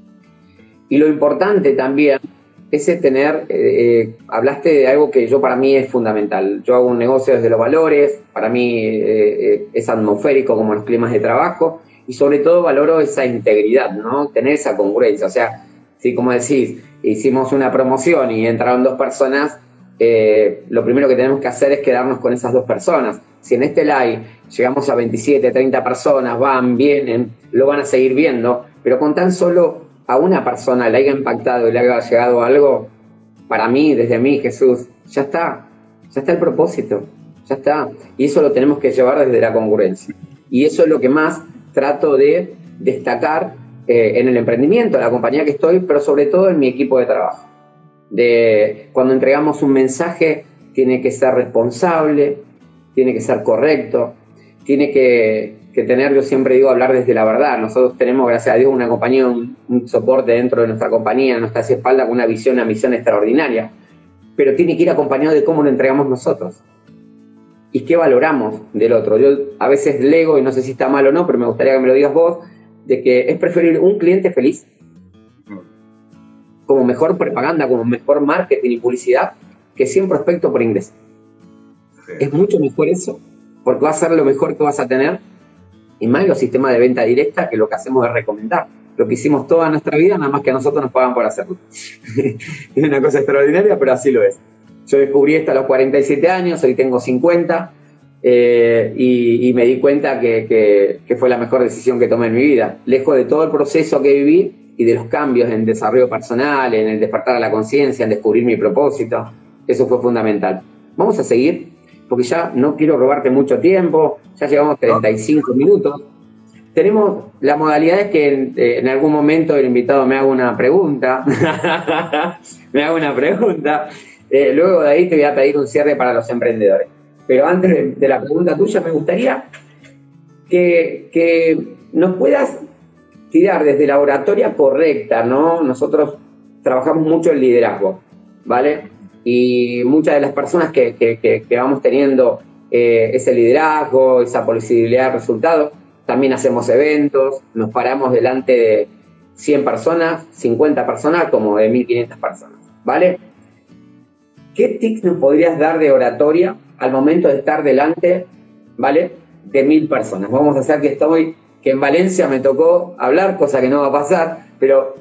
Y lo importante también es tener, eh, hablaste de algo que yo para mí es fundamental. Yo hago un negocio desde los valores, para mí eh, es atmosférico como los climas de trabajo y sobre todo valoro esa integridad, ¿no? Tener esa congruencia. O sea, si como decís, hicimos una promoción y entraron dos personas, eh, lo primero que tenemos que hacer es quedarnos con esas dos personas. Si en este live llegamos a veintisiete, treinta personas, van, vienen, lo van a seguir viendo, pero con tan solo a una persona le haya impactado y le haya llegado algo, para mí, desde mí, Jesús, ya está, ya está el propósito, ya está. Y eso lo tenemos que llevar desde la congruencia. Y eso es lo que más trato de destacar eh, en el emprendimiento, en la compañía que estoy, pero sobre todo en mi equipo de trabajo. De cuando entregamos un mensaje, tiene que ser responsable, tiene que ser correcto, tiene que, que tener, yo siempre digo, hablar desde la verdad. Nosotros tenemos, gracias a Dios, una compañía, un, un soporte dentro de nuestra compañía, nuestra espalda, con una visión, una misión extraordinaria, pero tiene que ir acompañado de cómo lo entregamos nosotros y qué valoramos del otro. Yo a veces lego, y no sé si está mal o no, pero me gustaría que me lo digas vos, de que es preferible un cliente feliz como mejor propaganda, como mejor marketing y publicidad, que cien prospectos por ingreso. Sí. Es mucho mejor eso, porque va a ser lo mejor que vas a tener, y más los sistemas de venta directa, que lo que hacemos es recomendar. Lo que hicimos toda nuestra vida, nada más que a nosotros nos pagan por hacerlo. Es una cosa extraordinaria, pero así lo es. Yo descubrí esto a los cuarenta y siete años, hoy tengo cincuenta, eh, y, y me di cuenta que, que, que fue la mejor decisión que tomé en mi vida. Lejos de todo el proceso que viví y de los cambios en desarrollo personal, en el despertar a la conciencia, en descubrir mi propósito, eso fue fundamental. Vamos a seguir, porque ya no quiero robarte mucho tiempo, ya llevamos treinta y cinco minutos. Tenemos la modalidad es que en, en algún momento el invitado me haga una pregunta, me haga una pregunta, eh, luego de ahí te voy a pedir un cierre para los emprendedores. Pero antes de, de la pregunta tuya me gustaría que, que nos puedas tirar desde la oratoria correcta, ¿no? Nosotros trabajamos mucho el liderazgo, ¿vale? Y muchas de las personas que, que, que, que vamos teniendo eh, ese liderazgo, esa posibilidad de resultados, también hacemos eventos, nos paramos delante de cien personas, cincuenta personas, como de mil quinientas personas, ¿vale? ¿Qué tips nos podrías dar de oratoria al momento de estar delante, ¿vale?, de mil personas? Vamos a hacer que estoy, que en Valencia me tocó hablar, cosa que no va a pasar, pero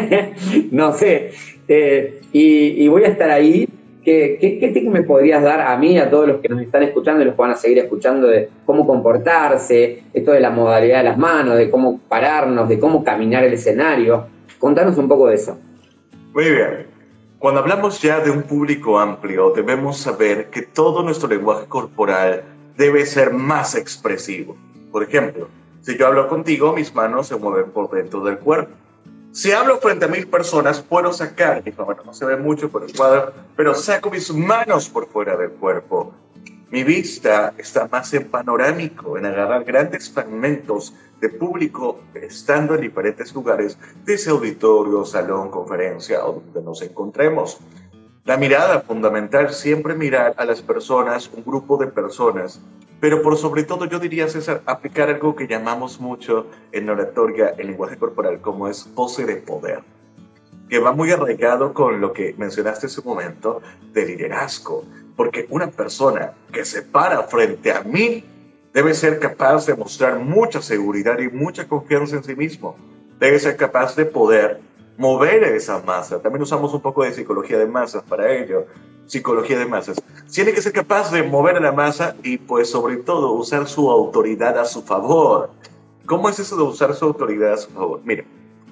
no sé, eh, y, y voy a estar ahí. ¿Qué, qué, ¿Qué tip me podrías dar a mí, a todos los que nos están escuchando y los que van a seguir escuchando, de cómo comportarse, esto de la modalidad de las manos, de cómo pararnos, de cómo caminar el escenario? Contanos un poco de eso. Muy bien. Cuando hablamos ya de un público amplio, debemos saber que todo nuestro lenguaje corporal debe ser más expresivo. Por ejemplo, si yo hablo contigo, mis manos se mueven por dentro del cuerpo. Si hablo frente a mil personas, puedo sacar, bueno, no se ve mucho por el cuadro, pero saco mis manos por fuera del cuerpo. Mi vista está más en panorámico, en agarrar grandes fragmentos de público estando en diferentes lugares, de ese auditorio, salón, conferencia o donde nos encontremos. La mirada fundamental, siempre mirar a las personas, un grupo de personas, pero por sobre todo yo diría, César, aplicar algo que llamamos mucho en oratoria, el lenguaje corporal, como es pose de poder, que va muy arraigado con lo que mencionaste hace un momento de liderazgo, porque una persona que se para frente a mí debe ser capaz de mostrar mucha seguridad y mucha confianza en sí mismo, debe ser capaz de poder mover esa masa. También usamos un poco de psicología de masas para ello, psicología de masas. Tiene que ser capaz de mover a la masa y, pues, sobre todo, usar su autoridad a su favor. ¿Cómo es eso de usar su autoridad a su favor? Mira,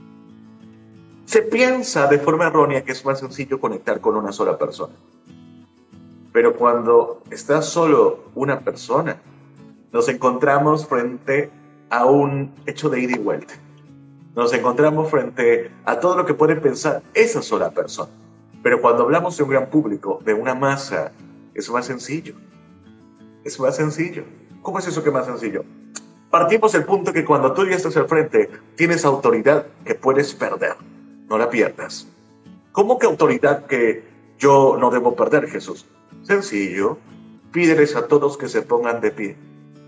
se piensa de forma errónea que es más sencillo conectar con una sola persona. Pero cuando está solo una persona, nos encontramos frente a un hecho de ida y vuelta. Nos encontramos frente a todo lo que puede pensar esa sola persona. Pero cuando hablamos de un gran público, de una masa, es más sencillo. Es más sencillo. ¿Cómo es eso que es más sencillo? Partimos del punto que cuando tú ya estás al frente, tienes autoridad que puedes perder. No la pierdas. ¿Cómo que autoridad que yo no debo perder, Jesús? Sencillo. Pídeles a todos que se pongan de pie.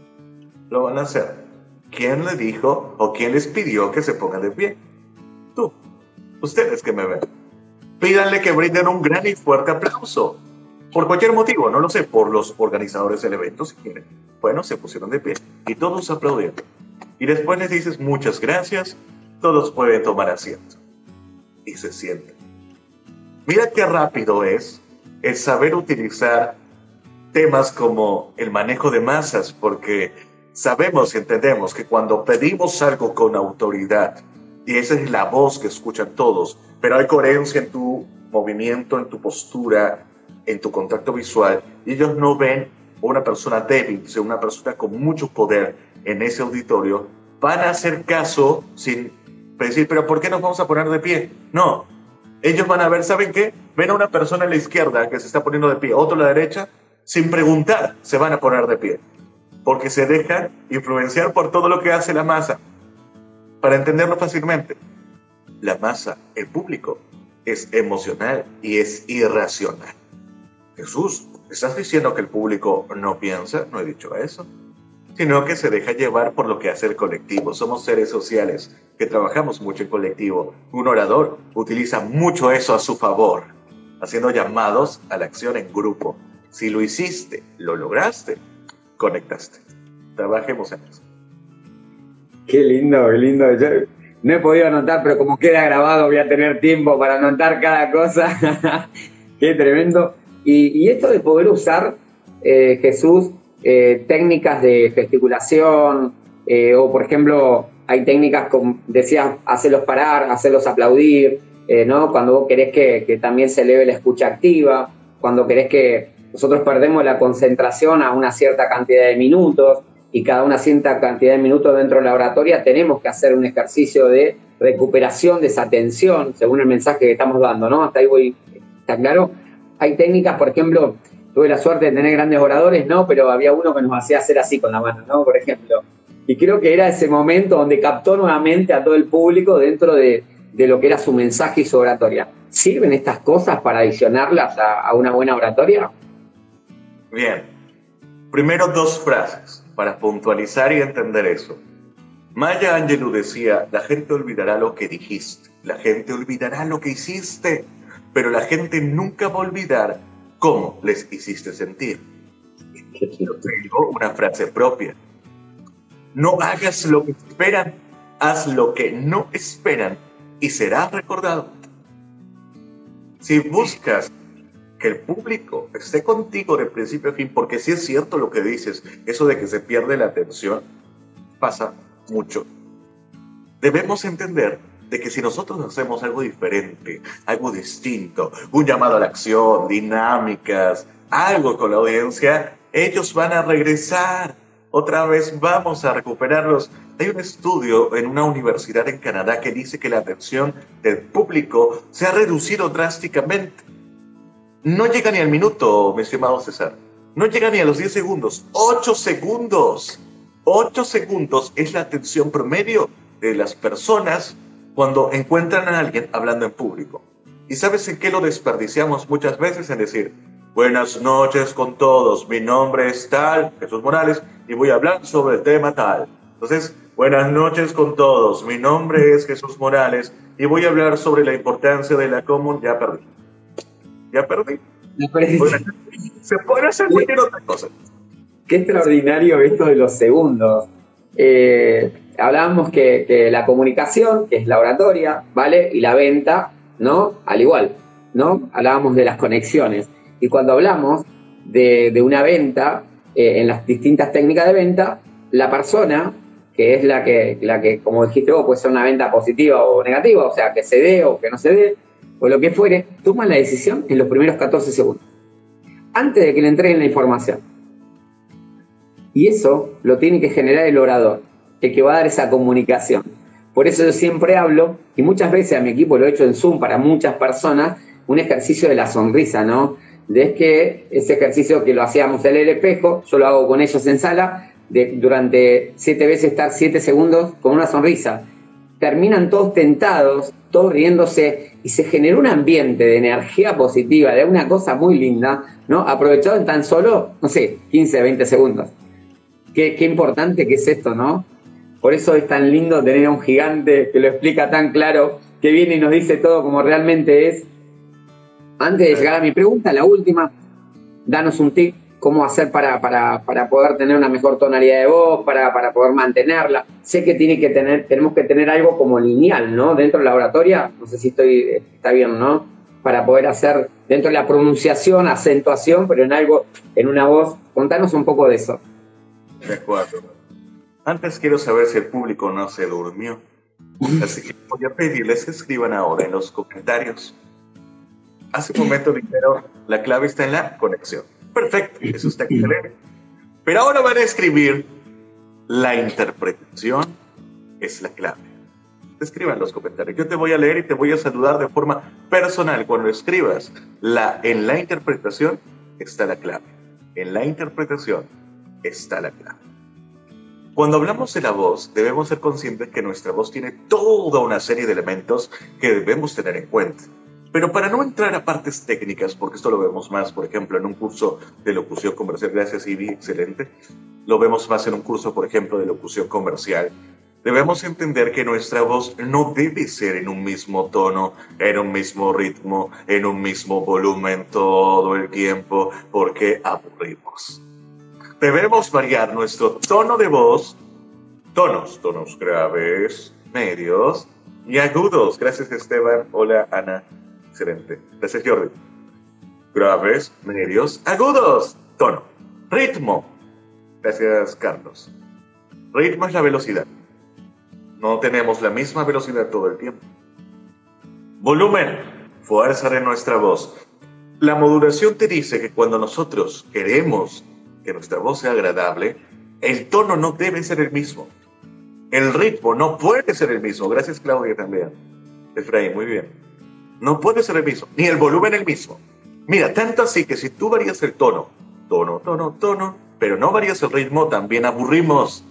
Lo van a hacer. ¿Quién le dijo o quién les pidió que se pongan de pie? Tú. Ustedes que me ven. Pídanle que brinden un gran y fuerte aplauso. Por cualquier motivo, no lo sé, por los organizadores del evento, si quieren. Bueno, se pusieron de pie y todos aplaudieron. Y después les dices muchas gracias, todos pueden tomar asiento. Y se sienten. Mira qué rápido es el saber utilizar temas como el manejo de masas, porque sabemos y entendemos que cuando pedimos algo con autoridad, y esa es la voz que escuchan todos, pero hay coherencia en tu movimiento, en tu postura, en tu contacto visual, y ellos no ven una persona débil, sino una persona con mucho poder en ese auditorio, van a hacer caso sin decir, pero ¿por qué nos vamos a poner de pie? No, ellos van a ver, ¿saben qué? Ven a una persona a la izquierda que se está poniendo de pie, otro a la derecha, sin preguntar, se van a poner de pie, porque se dejan influenciar por todo lo que hace la masa. Para entenderlo fácilmente, la masa, el público, es emocional y es irracional. Jesús, ¿estás diciendo que el público no piensa? No he dicho eso, sino que se deja llevar por lo que hace el colectivo. Somos seres sociales que trabajamos mucho en colectivo. Un orador utiliza mucho eso a su favor, haciendo llamados a la acción en grupo. Si lo hiciste, lo lograste, conectaste. Trabajemos en eso. Qué lindo, qué lindo. Yo no he podido anotar, pero como queda grabado voy a tener tiempo para anotar cada cosa. Qué tremendo. Y, y esto de poder usar, eh, Jesús, eh, técnicas de gesticulación, eh, o por ejemplo, hay técnicas como decías, hacerlos parar, hacerlos aplaudir, eh, ¿no? Cuando vos querés que, que también se eleve la escucha activa, cuando querés que nosotros perdemos la concentración a una cierta cantidad de minutos, y cada una cierta cantidad de minutos dentro de la oratoria tenemos que hacer un ejercicio de recuperación de esa atención, según el mensaje que estamos dando, ¿no? Hasta ahí voy, ¿está claro? Hay técnicas, por ejemplo, tuve la suerte de tener grandes oradores, ¿no? Pero había uno que nos hacía hacer así con la mano, ¿no? Por ejemplo. Y creo que era ese momento donde captó nuevamente a todo el público dentro de, de lo que era su mensaje y su oratoria. ¿Sirven estas cosas para adicionarlas a, a una buena oratoria? Bien. Primero dos frases para puntualizar y entender eso. Maya Angelou decía, la gente olvidará lo que dijiste, la gente olvidará lo que hiciste, pero la gente nunca va a olvidar cómo les hiciste sentir. Yo tengo una frase propia. No hagas lo que esperan, haz lo que no esperan y serás recordado. Si buscas que el público esté contigo de principio a fin, porque sí es cierto lo que dices, eso de que se pierde la atención, pasa mucho. Debemos entender de que si nosotros hacemos algo diferente, algo distinto, un llamado a la acción, dinámicas, algo con la audiencia, ellos van a regresar. Otra vez vamos a recuperarlos. Hay un estudio en una universidad en Canadá que dice que la atención del público se ha reducido drásticamente. No llega ni al minuto, mi estimado César. No llega ni a los diez segundos. ocho segundos. ocho segundos es la atención promedio de las personas cuando encuentran a alguien hablando en público. ¿Y sabes en qué lo desperdiciamos muchas veces? En decir, buenas noches con todos, mi nombre es tal, Jesús Morales, y voy a hablar sobre el tema tal. Entonces, buenas noches con todos, mi nombre es Jesús Morales, y voy a hablar sobre la importancia de la común. Ya perdí. Ya perdí. Ya perdí. Bueno, se puede hacer cualquier otra cosa. Qué extraordinario esto de los segundos. Eh, hablábamos que, que la comunicación, que es la oratoria, ¿vale? Y la venta, ¿no? Al igual, ¿no? Hablábamos de las conexiones. Y cuando hablamos de, de una venta, eh, en las distintas técnicas de venta, la persona, que es la que, la que, como dijiste vos, puede ser una venta positiva o negativa, o sea, que se dé o que no se dé, o lo que fuere, toma la decisión en los primeros catorce segundos, antes de que le entreguen la información. Y eso lo tiene que generar el orador, el que va a dar esa comunicación. Por eso yo siempre hablo, y muchas veces a mi equipo lo he hecho en Zoom para muchas personas, un ejercicio de la sonrisa, ¿no? De que ese ejercicio que lo hacíamos en el espejo, yo lo hago con ellos en sala, de durante siete veces estar siete segundos con una sonrisa. Terminan todos tentados, todos riéndose, y se generó un ambiente de energía positiva, de una cosa muy linda, ¿no? Aprovechado en tan solo, no sé, quince, veinte segundos. Qué, qué importante que es esto, ¿no? Por eso es tan lindo tener a un gigante que lo explica tan claro, que viene y nos dice todo como realmente es. Antes de llegar a mi pregunta, la última, danos un tip, cómo hacer para, para, para poder tener una mejor tonalidad de voz, para, para poder mantenerla. Sé que, tiene que tener, tenemos que tener algo como lineal, ¿no? Dentro de la oratoria, no sé si estoy, está bien, ¿no? Para poder hacer dentro de la pronunciación, acentuación, pero en algo, en una voz. Contanos un poco de eso. De acuerdo. Antes quiero saber si el público no se durmió. Así que voy a pedirles que escriban ahora en los comentarios. Hace un momento dijeron, la clave está en la conexión. Perfecto, eso está excelente. Pero ahora van a escribir, la interpretación es la clave. Escriban en los comentarios. Yo te voy a leer y te voy a saludar de forma personal. Cuando escribas, la, en la interpretación está la clave. En la interpretación está la clave. Cuando hablamos de la voz, debemos ser conscientes que nuestra voz tiene toda una serie de elementos que debemos tener en cuenta. Pero para no entrar a partes técnicas, porque esto lo vemos más, por ejemplo, en un curso de locución comercial, gracias Ivy, excelente, lo vemos más en un curso, por ejemplo, de locución comercial, debemos entender que nuestra voz no debe ser en un mismo tono, en un mismo ritmo, en un mismo volumen todo el tiempo, porque aburrimos. Debemos variar nuestro tono de voz, tonos, tonos graves, medios y agudos. Gracias Esteban, hola Ana. Excelente. Gracias, Jordi. Graves, medios, agudos. Tono. Ritmo. Gracias, Carlos. Ritmo es la velocidad. No tenemos la misma velocidad todo el tiempo. Volumen, fuerza de nuestra voz. La modulación te dice que cuando nosotros queremos que nuestra voz sea agradable, el tono no debe ser el mismo. El ritmo no puede ser el mismo. Gracias, Claudia, también. Efraín, muy bien. No puede ser el mismo, ni el volumen el mismo. Mira, tanto así que si tú varías el tono, tono, tono, tono, pero no varías el ritmo, también aburrimos.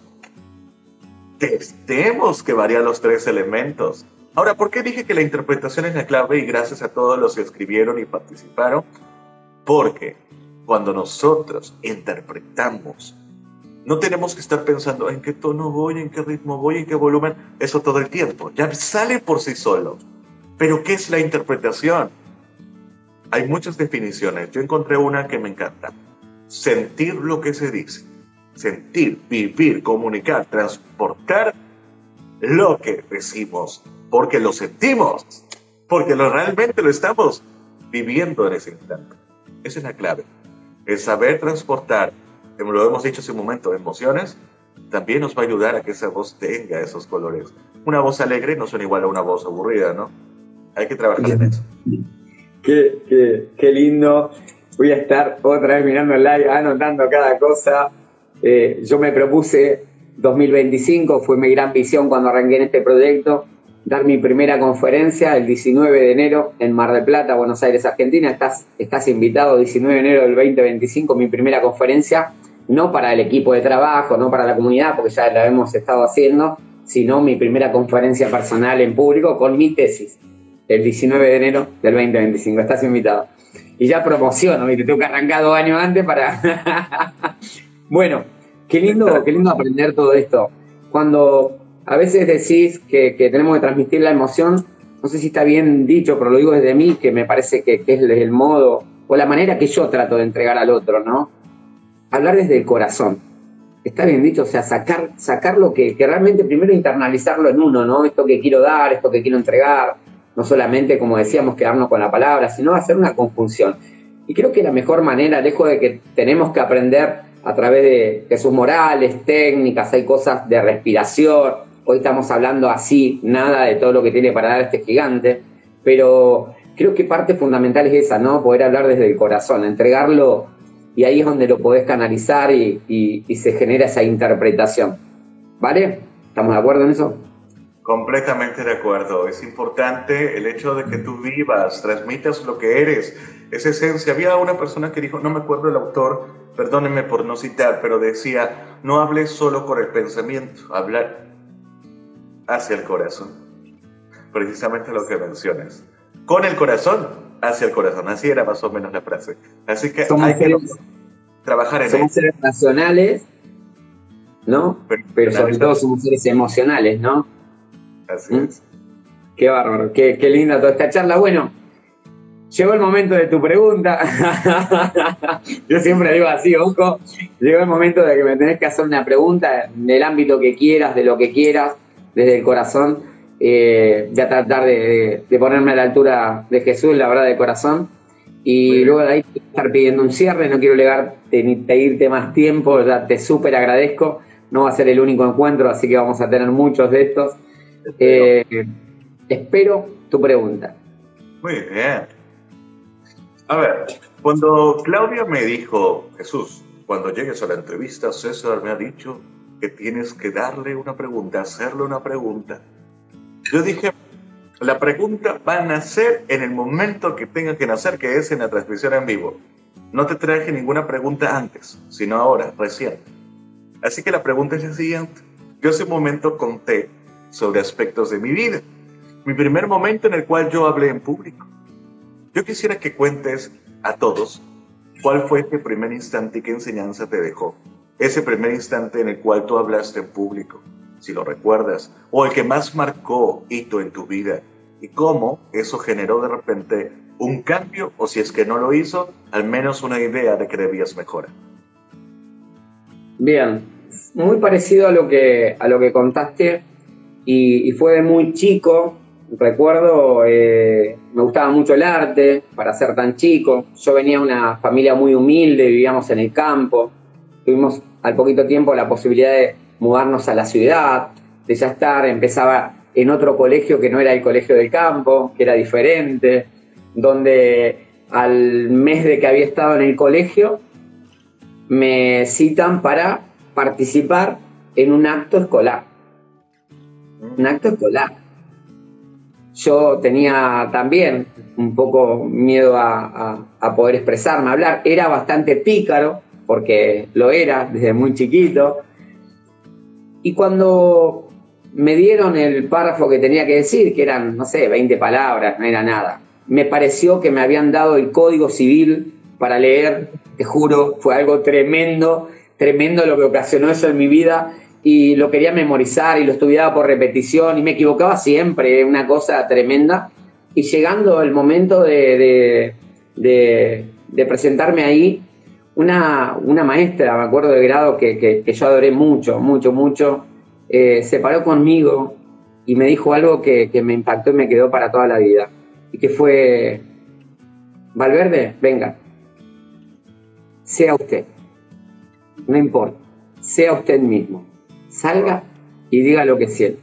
Tenemos que variar los tres elementos. Ahora, ¿por qué dije que la interpretación es la clave? Y gracias a todos los que escribieron y participaron. Porque cuando nosotros interpretamos, no tenemos que estar pensando en qué tono voy, en qué ritmo voy, en qué volumen. Eso todo el tiempo. Ya sale por sí solo. Pero, ¿qué es la interpretación? Hay muchas definiciones. Yo encontré una que me encanta. Sentir lo que se dice. Sentir, vivir, comunicar, transportar lo que decimos. Porque lo sentimos. Porque lo, realmente lo estamos viviendo en ese instante. Esa es la clave. El saber transportar, como lo hemos dicho hace un momento, emociones, también nos va a ayudar a que esa voz tenga esos colores. Una voz alegre no suena igual a una voz aburrida, ¿no? Hay que trabajar en eso. Qué, qué, qué lindo. Voy a estar otra vez mirando el live, anotando cada cosa. Eh, yo me propuse dos mil veinticinco, fue mi gran visión cuando arranqué en este proyecto, dar mi primera conferencia el diecinueve de enero en Mar del Plata, Buenos Aires, Argentina. Estás, estás invitado, diecinueve de enero del veinte veinticinco, mi primera conferencia, no para el equipo de trabajo, no para la comunidad, porque ya la hemos estado haciendo, sino mi primera conferencia personal en público con mi tesis, el diecinueve de enero del veinte veinticinco. Estás invitado. Y ya promociono, ¿viste? Tengo que arrancar dos años antes para... Bueno, qué lindo, qué lindo aprender todo esto. Cuando a veces decís que, que tenemos que transmitir la emoción, no sé si está bien dicho, pero lo digo desde mí, que me parece que, que es el modo o la manera que yo trato de entregar al otro, ¿no? Hablar desde el corazón. Está bien dicho, o sea, sacar, sacar lo que, que realmente primero internalizarlo en uno, ¿no? Esto que quiero dar, esto que quiero entregar. No solamente, como decíamos, quedarnos con la palabra, sino hacer una conjunción. Y creo que la mejor manera, lejos de que tenemos que aprender a través de Jesús Morales, técnicas, hay cosas de respiración. Hoy estamos hablando así, nada de todo lo que tiene para dar este gigante. Pero creo que parte fundamental es esa, ¿no? Poder hablar desde el corazón, entregarlo, y ahí es donde lo podés canalizar y, y, y se genera esa interpretación. ¿Vale? ¿Estamos de acuerdo en eso? Completamente de acuerdo. Es importante el hecho de que tú vivas, transmitas lo que eres, esa esencia. Había una persona que dijo, no me acuerdo el autor, perdónenme por no citar, pero decía, no hables solo con el pensamiento, hablar hacia el corazón. Precisamente lo que mencionas. Con el corazón, hacia el corazón. Así era más o menos la frase. Así que somos hay seres, que trabajar en somos eso. seres racionales, ¿no? Pero, pero sobre todo somos seres emocionales, ¿no? Así ¿Mm? es. Qué bárbaro, qué, qué linda toda esta charla. Bueno, llegó el momento de tu pregunta. Yo siempre digo así, ojo, llegó el momento de que me tenés que hacer una pregunta en el ámbito que quieras, de lo que quieras, desde el corazón. Eh, voy a tratar de, de, de ponerme a la altura de Jesús, la verdad, de corazón. Y luego de ahí voy a estar pidiendo un cierre, no quiero legarte ni pedirte más tiempo, ya te súper agradezco. No va a ser el único encuentro, así que vamos a tener muchos de estos. Eh, espero tu pregunta. Muy bien. A ver, cuando Claudia me dijo, Jesús, cuando llegues a la entrevista, César me ha dicho que tienes que darle una pregunta, hacerle una pregunta. Yo dije, la pregunta va a nacer en el momento que tenga que nacer, que es en la transmisión en vivo. No te traje ninguna pregunta antes, sino ahora, recién. Así que la pregunta es la siguiente. Yo hace un momento conté sobre aspectos de mi vida. Mi primer momento en el cual yo hablé en público. Yo quisiera que cuentes a todos cuál fue ese primer instante y qué enseñanza te dejó. Ese primer instante en el cual tú hablaste en público, si lo recuerdas, o el que más marcó hito en tu vida, y cómo eso generó de repente un cambio, o si es que no lo hizo, al menos una idea de que debías mejorar. Bien, muy parecido a lo que, a lo que contaste. Y, y fue de muy chico, recuerdo, eh, me gustaba mucho el arte, para ser tan chico. Yo venía de una familia muy humilde, vivíamos en el campo, tuvimos al poquito tiempo la posibilidad de mudarnos a la ciudad, de ya estar, empezaba en otro colegio que no era el colegio del campo, que era diferente, donde al mes de que había estado en el colegio me citan para participar en un acto escolar. Un acto escolar. Yo tenía también un poco miedo a, a, a poder expresarme, a hablar. Era bastante pícaro, porque lo era desde muy chiquito. Y cuando me dieron el párrafo que tenía que decir, que eran, no sé, veinte palabras, no era nada, me pareció que me habían dado el Código Civil para leer. Te juro, fue algo tremendo, tremendo lo que ocasionó eso en mi vida. Y lo quería memorizar y lo estudiaba por repetición y me equivocaba siempre, una cosa tremenda. Y llegando el momento de, de, de, de presentarme ahí, una, una maestra, me acuerdo de grado, que, que, que yo adoré mucho, mucho, mucho, eh, se paró conmigo y me dijo algo que, que me impactó y me quedó para toda la vida. Y que fue: Valverde, venga, sea usted, no importa, sea usted mismo. Salga y diga lo que siente.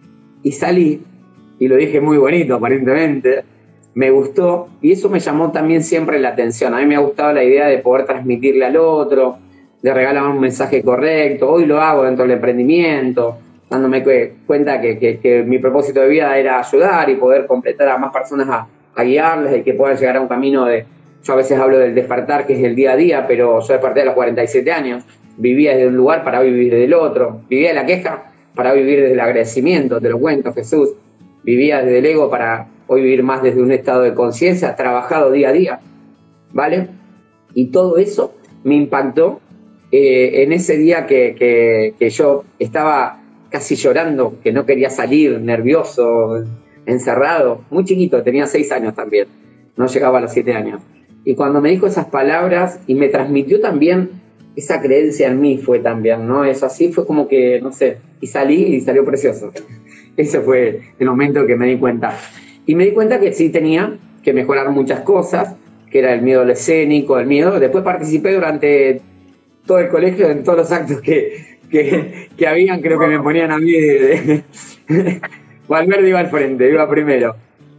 Y salí, y lo dije muy bonito aparentemente, me gustó, y eso me llamó también siempre la atención. A mí me ha gustado la idea de poder transmitirle al otro, de regalar un mensaje correcto. Hoy lo hago dentro del emprendimiento, dándome cuenta que, que, que mi propósito de vida era ayudar y poder completar a más personas a, a guiarles y que puedan llegar a un camino de... Yo a veces hablo del despertar, que es el día a día, pero yo desperté a los cuarenta y siete años. Vivía desde un lugar para hoy vivir desde el otro. Vivía de la queja para hoy vivir desde el agradecimiento. Te lo cuento, Jesús. Vivía desde el ego para hoy vivir más desde un estado de conciencia, trabajado día a día. ¿Vale? Y todo eso me impactó eh, en ese día que, que, que yo estaba casi llorando, que no quería salir, nervioso, encerrado. Muy chiquito, tenía seis años también. No llegaba a los siete años. Y cuando me dijo esas palabras y me transmitió también esa creencia en mí, fue también, ¿no? Eso así fue como que, no sé, y salí y salió precioso. Ese fue el momento que me di cuenta. Y me di cuenta que sí tenía que mejorar muchas cosas, que era el miedo al escénico, el miedo. Después participé durante todo el colegio en todos los actos que, que, que habían, creo que me ponían a mí de, de Valverde iba al frente, iba primero.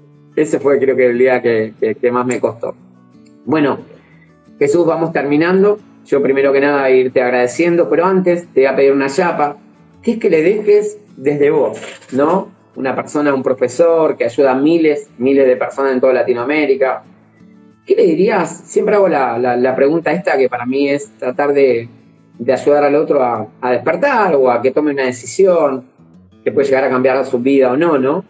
Ese fue creo que el día que, que, que más me costó. Bueno, Jesús, vamos terminando. Yo primero que nada irte agradeciendo, pero antes te voy a pedir una chapa, que es que le dejes desde vos, ¿no? Una persona, un profesor que ayuda a miles, miles de personas en toda Latinoamérica. ¿Qué le dirías? Siempre hago la, la, la pregunta esta, que para mí es tratar de, de ayudar al otro a, a despertar o a que tome una decisión que puede llegar a cambiar su vida o no, ¿no?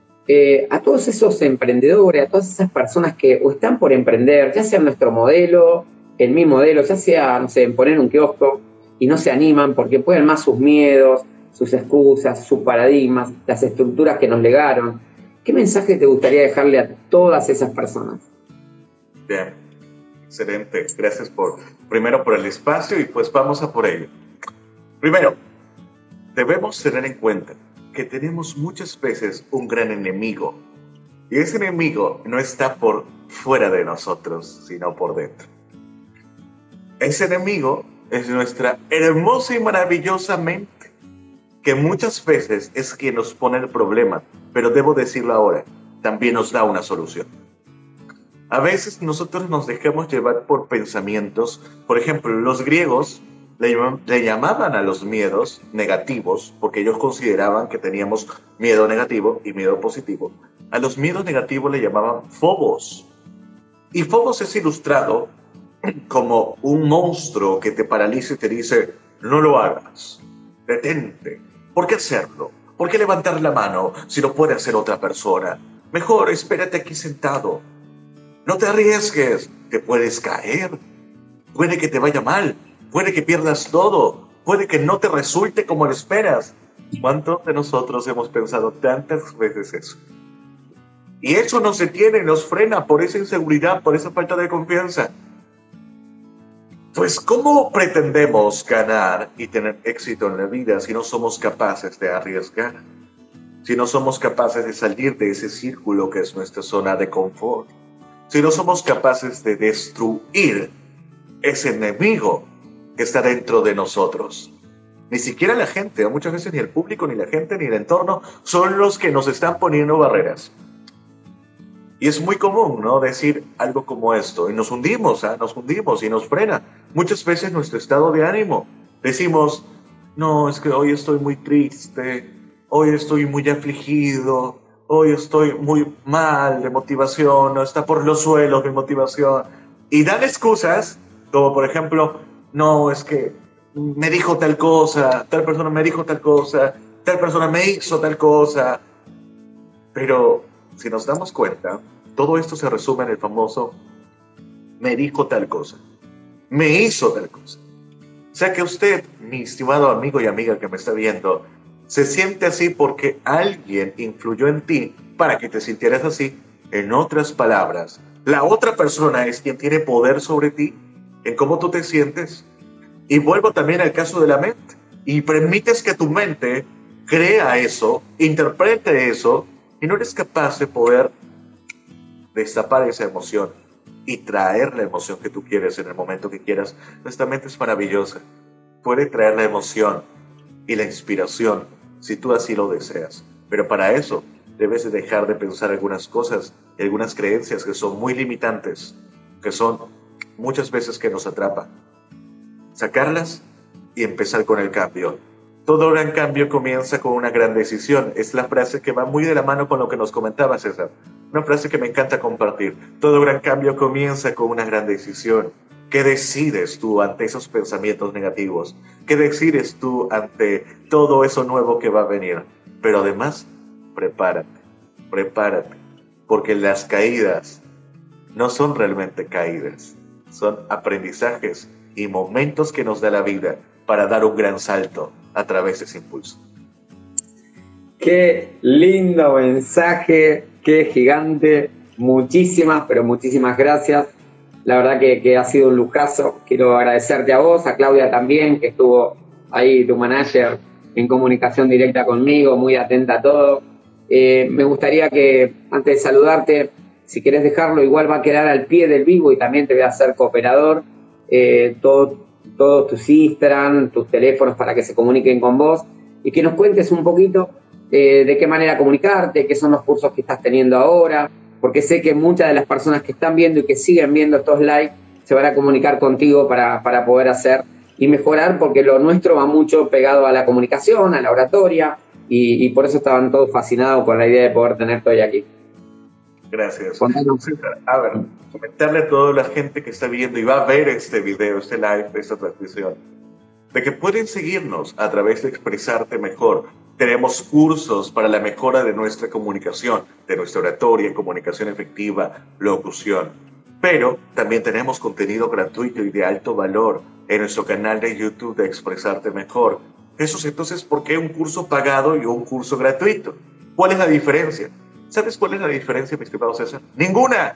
Eh, a todos esos emprendedores, a todas esas personas que o están por emprender, ya sea nuestro modelo, el mi modelo, ya sea, no sé, en poner un kiosco y no se animan porque pueden más sus miedos, sus excusas, sus paradigmas, las estructuras que nos legaron. ¿Qué mensaje te gustaría dejarle a todas esas personas? Bien, excelente. Gracias por, primero por el espacio y pues vamos a por ello. Primero, debemos tener en cuenta que tenemos muchas veces un gran enemigo y ese enemigo no está por fuera de nosotros, sino por dentro. Ese enemigo es nuestra hermosa y maravillosa mente, que muchas veces es quien nos pone el problema, pero debo decirlo ahora, también nos da una solución. A veces nosotros nos dejamos llevar por pensamientos. Por ejemplo, los griegos le, le llamaban a los miedos negativos, porque ellos consideraban que teníamos miedo negativo y miedo positivo. A los miedos negativos le llamaban phobos. Y phobos es ilustrado como un monstruo que te paraliza y te dice: no lo hagas, detente. ¿Por qué hacerlo? ¿Por qué levantar la mano si lo puede hacer otra persona? Mejor espérate aquí sentado. No te arriesgues, te puedes caer. Puede que te vaya mal, puede que pierdas todo, puede que no te resulte como lo esperas. ¿Cuántos de nosotros hemos pensado tantas veces eso? Y eso nos detiene, nos frena por esa inseguridad, por esa falta de confianza. Pues, ¿cómo pretendemos ganar y tener éxito en la vida si no somos capaces de arriesgar? Si no somos capaces de salir de ese círculo que es nuestra zona de confort. Si no somos capaces de destruir ese enemigo que está dentro de nosotros. Ni siquiera la gente, o muchas veces ni el público, ni la gente, ni el entorno, son los que nos están poniendo barreras. Y es muy común, ¿no?, decir algo como esto. Y nos hundimos, ¿eh? nos hundimos y nos frena. Muchas veces nuestro estado de ánimo. Decimos, no, es que hoy estoy muy triste, hoy estoy muy afligido, hoy estoy muy mal de motivación, no está por los suelos mi motivación. Y dan excusas, como por ejemplo, no, es que me dijo tal cosa, tal persona me dijo tal cosa, tal persona me hizo tal cosa. Pero si nos damos cuenta, todo esto se resume en el famoso me dijo tal cosa, me hizo tal cosa. O sea que usted, mi estimado amigo y amiga que me está viendo, se siente así porque alguien influyó en ti para que te sintieras así. En otras palabras, la otra persona es quien tiene poder sobre ti, en cómo tú te sientes. Y vuelvo también al caso de la mente. Y permites que tu mente crea eso, interprete eso, y no eres capaz de poder destapar esa emoción y traer la emoción que tú quieres en el momento que quieras. Nuestra mente es maravillosa. Puede traer la emoción y la inspiración si tú así lo deseas. Pero para eso debes de dejar de pensar algunas cosas, algunas creencias que son muy limitantes, que son muchas veces que nos atrapan. Sacarlas y empezar con el cambio. Todo gran cambio comienza con una gran decisión. Es la frase que va muy de la mano con lo que nos comentaba César. Una frase que me encanta compartir. Todo gran cambio comienza con una gran decisión. ¿Qué decides tú ante esos pensamientos negativos? ¿Qué decides tú ante todo eso nuevo que va a venir? Pero además, prepárate, prepárate. Porque las caídas no son realmente caídas. Son aprendizajes y momentos que nos da la vida para dar un gran salto a través de ese impulso. Qué lindo mensaje, qué gigante. Muchísimas, pero muchísimas gracias. La verdad que, que ha sido un lujazo. Quiero agradecerte a vos, a Claudia también, que estuvo ahí, tu manager, en comunicación directa conmigo, muy atenta a todo. Eh, me gustaría que, antes de saludarte, si querés dejarlo, igual va a quedar al pie del vivo y también te voy a hacer cooperador. Eh, todo, todos tus Instagram, tus teléfonos para que se comuniquen con vos y que nos cuentes un poquito eh, de qué manera comunicarte, qué son los cursos que estás teniendo ahora, porque sé que muchas de las personas que están viendo y que siguen viendo estos live se van a comunicar contigo para, para poder hacer y mejorar, porque lo nuestro va mucho pegado a la comunicación, a la oratoria, y, y por eso estaban todos fascinados con la idea de poder tenerte hoy aquí. Gracias. A ver, comentarle a toda la gente que está viendo y va a ver este video, este live, esta transmisión, de que pueden seguirnos a través de Expresarte Mejor. Tenemos cursos para la mejora de nuestra comunicación, de nuestra oratoria, comunicación efectiva, locución. Pero también tenemos contenido gratuito y de alto valor en nuestro canal de YouTube de Expresarte Mejor. Jesús, entonces, ¿por qué un curso pagado y un curso gratuito? ¿Cuál es la diferencia? ¿Sabes cuál es la diferencia, mi estimado César? ¡Ninguna!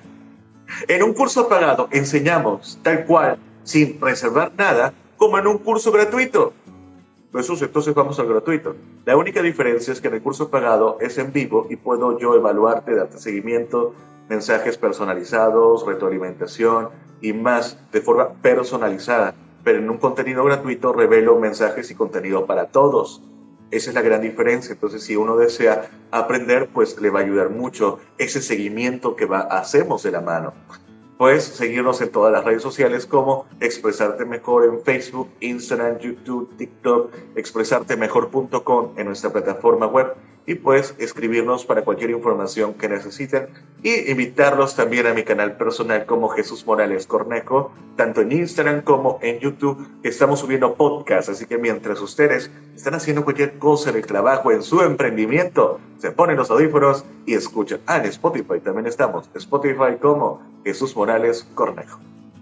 En un curso pagado enseñamos tal cual, sin reservar nada, como en un curso gratuito. Jesús, entonces vamos al gratuito. La única diferencia es que en el curso pagado es en vivo y puedo yo evaluarte, darte seguimiento, mensajes personalizados, retroalimentación y más de forma personalizada. Pero en un contenido gratuito revelo mensajes y contenido para todos. Esa es la gran diferencia. Entonces, si uno desea aprender, pues le va a ayudar mucho ese seguimiento que va, hacemos de la mano. Puedes seguirnos en todas las redes sociales como Expresarte Mejor en Facebook, Instagram, YouTube, TikTok, expresarte mejor punto com en nuestra plataforma web, y puedes escribirnos para cualquier información que necesiten y invitarlos también a mi canal personal como Jesús Morales Cornejo, tanto en Instagram como en YouTube, que estamos subiendo podcasts, así que mientras ustedes están haciendo cualquier cosa en el trabajo, en su emprendimiento, se ponen los audífonos y escuchan. Ah, en Spotify también estamos, Spotify como Jesús Morales Cornejo.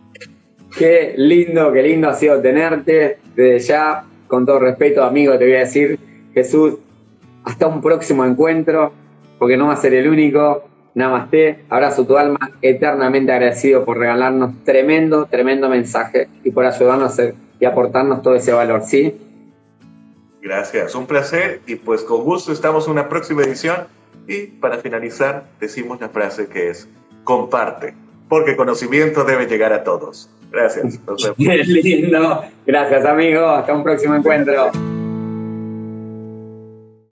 Qué lindo, qué lindo ha sido tenerte. Desde ya, con todo respeto, amigo, te voy a decir, Jesús, hasta un próximo encuentro, porque no va a ser el único. Namaste, abrazo tu alma, eternamente agradecido por regalarnos tremendo, tremendo mensaje y por ayudarnos y aportarnos todo ese valor, ¿sí? Gracias, un placer, y pues con gusto estamos en una próxima edición. Y para finalizar, decimos la frase que es: comparte, porque conocimiento debe llegar a todos. Gracias. Qué lindo. Gracias, amigo. Hasta un próximo encuentro.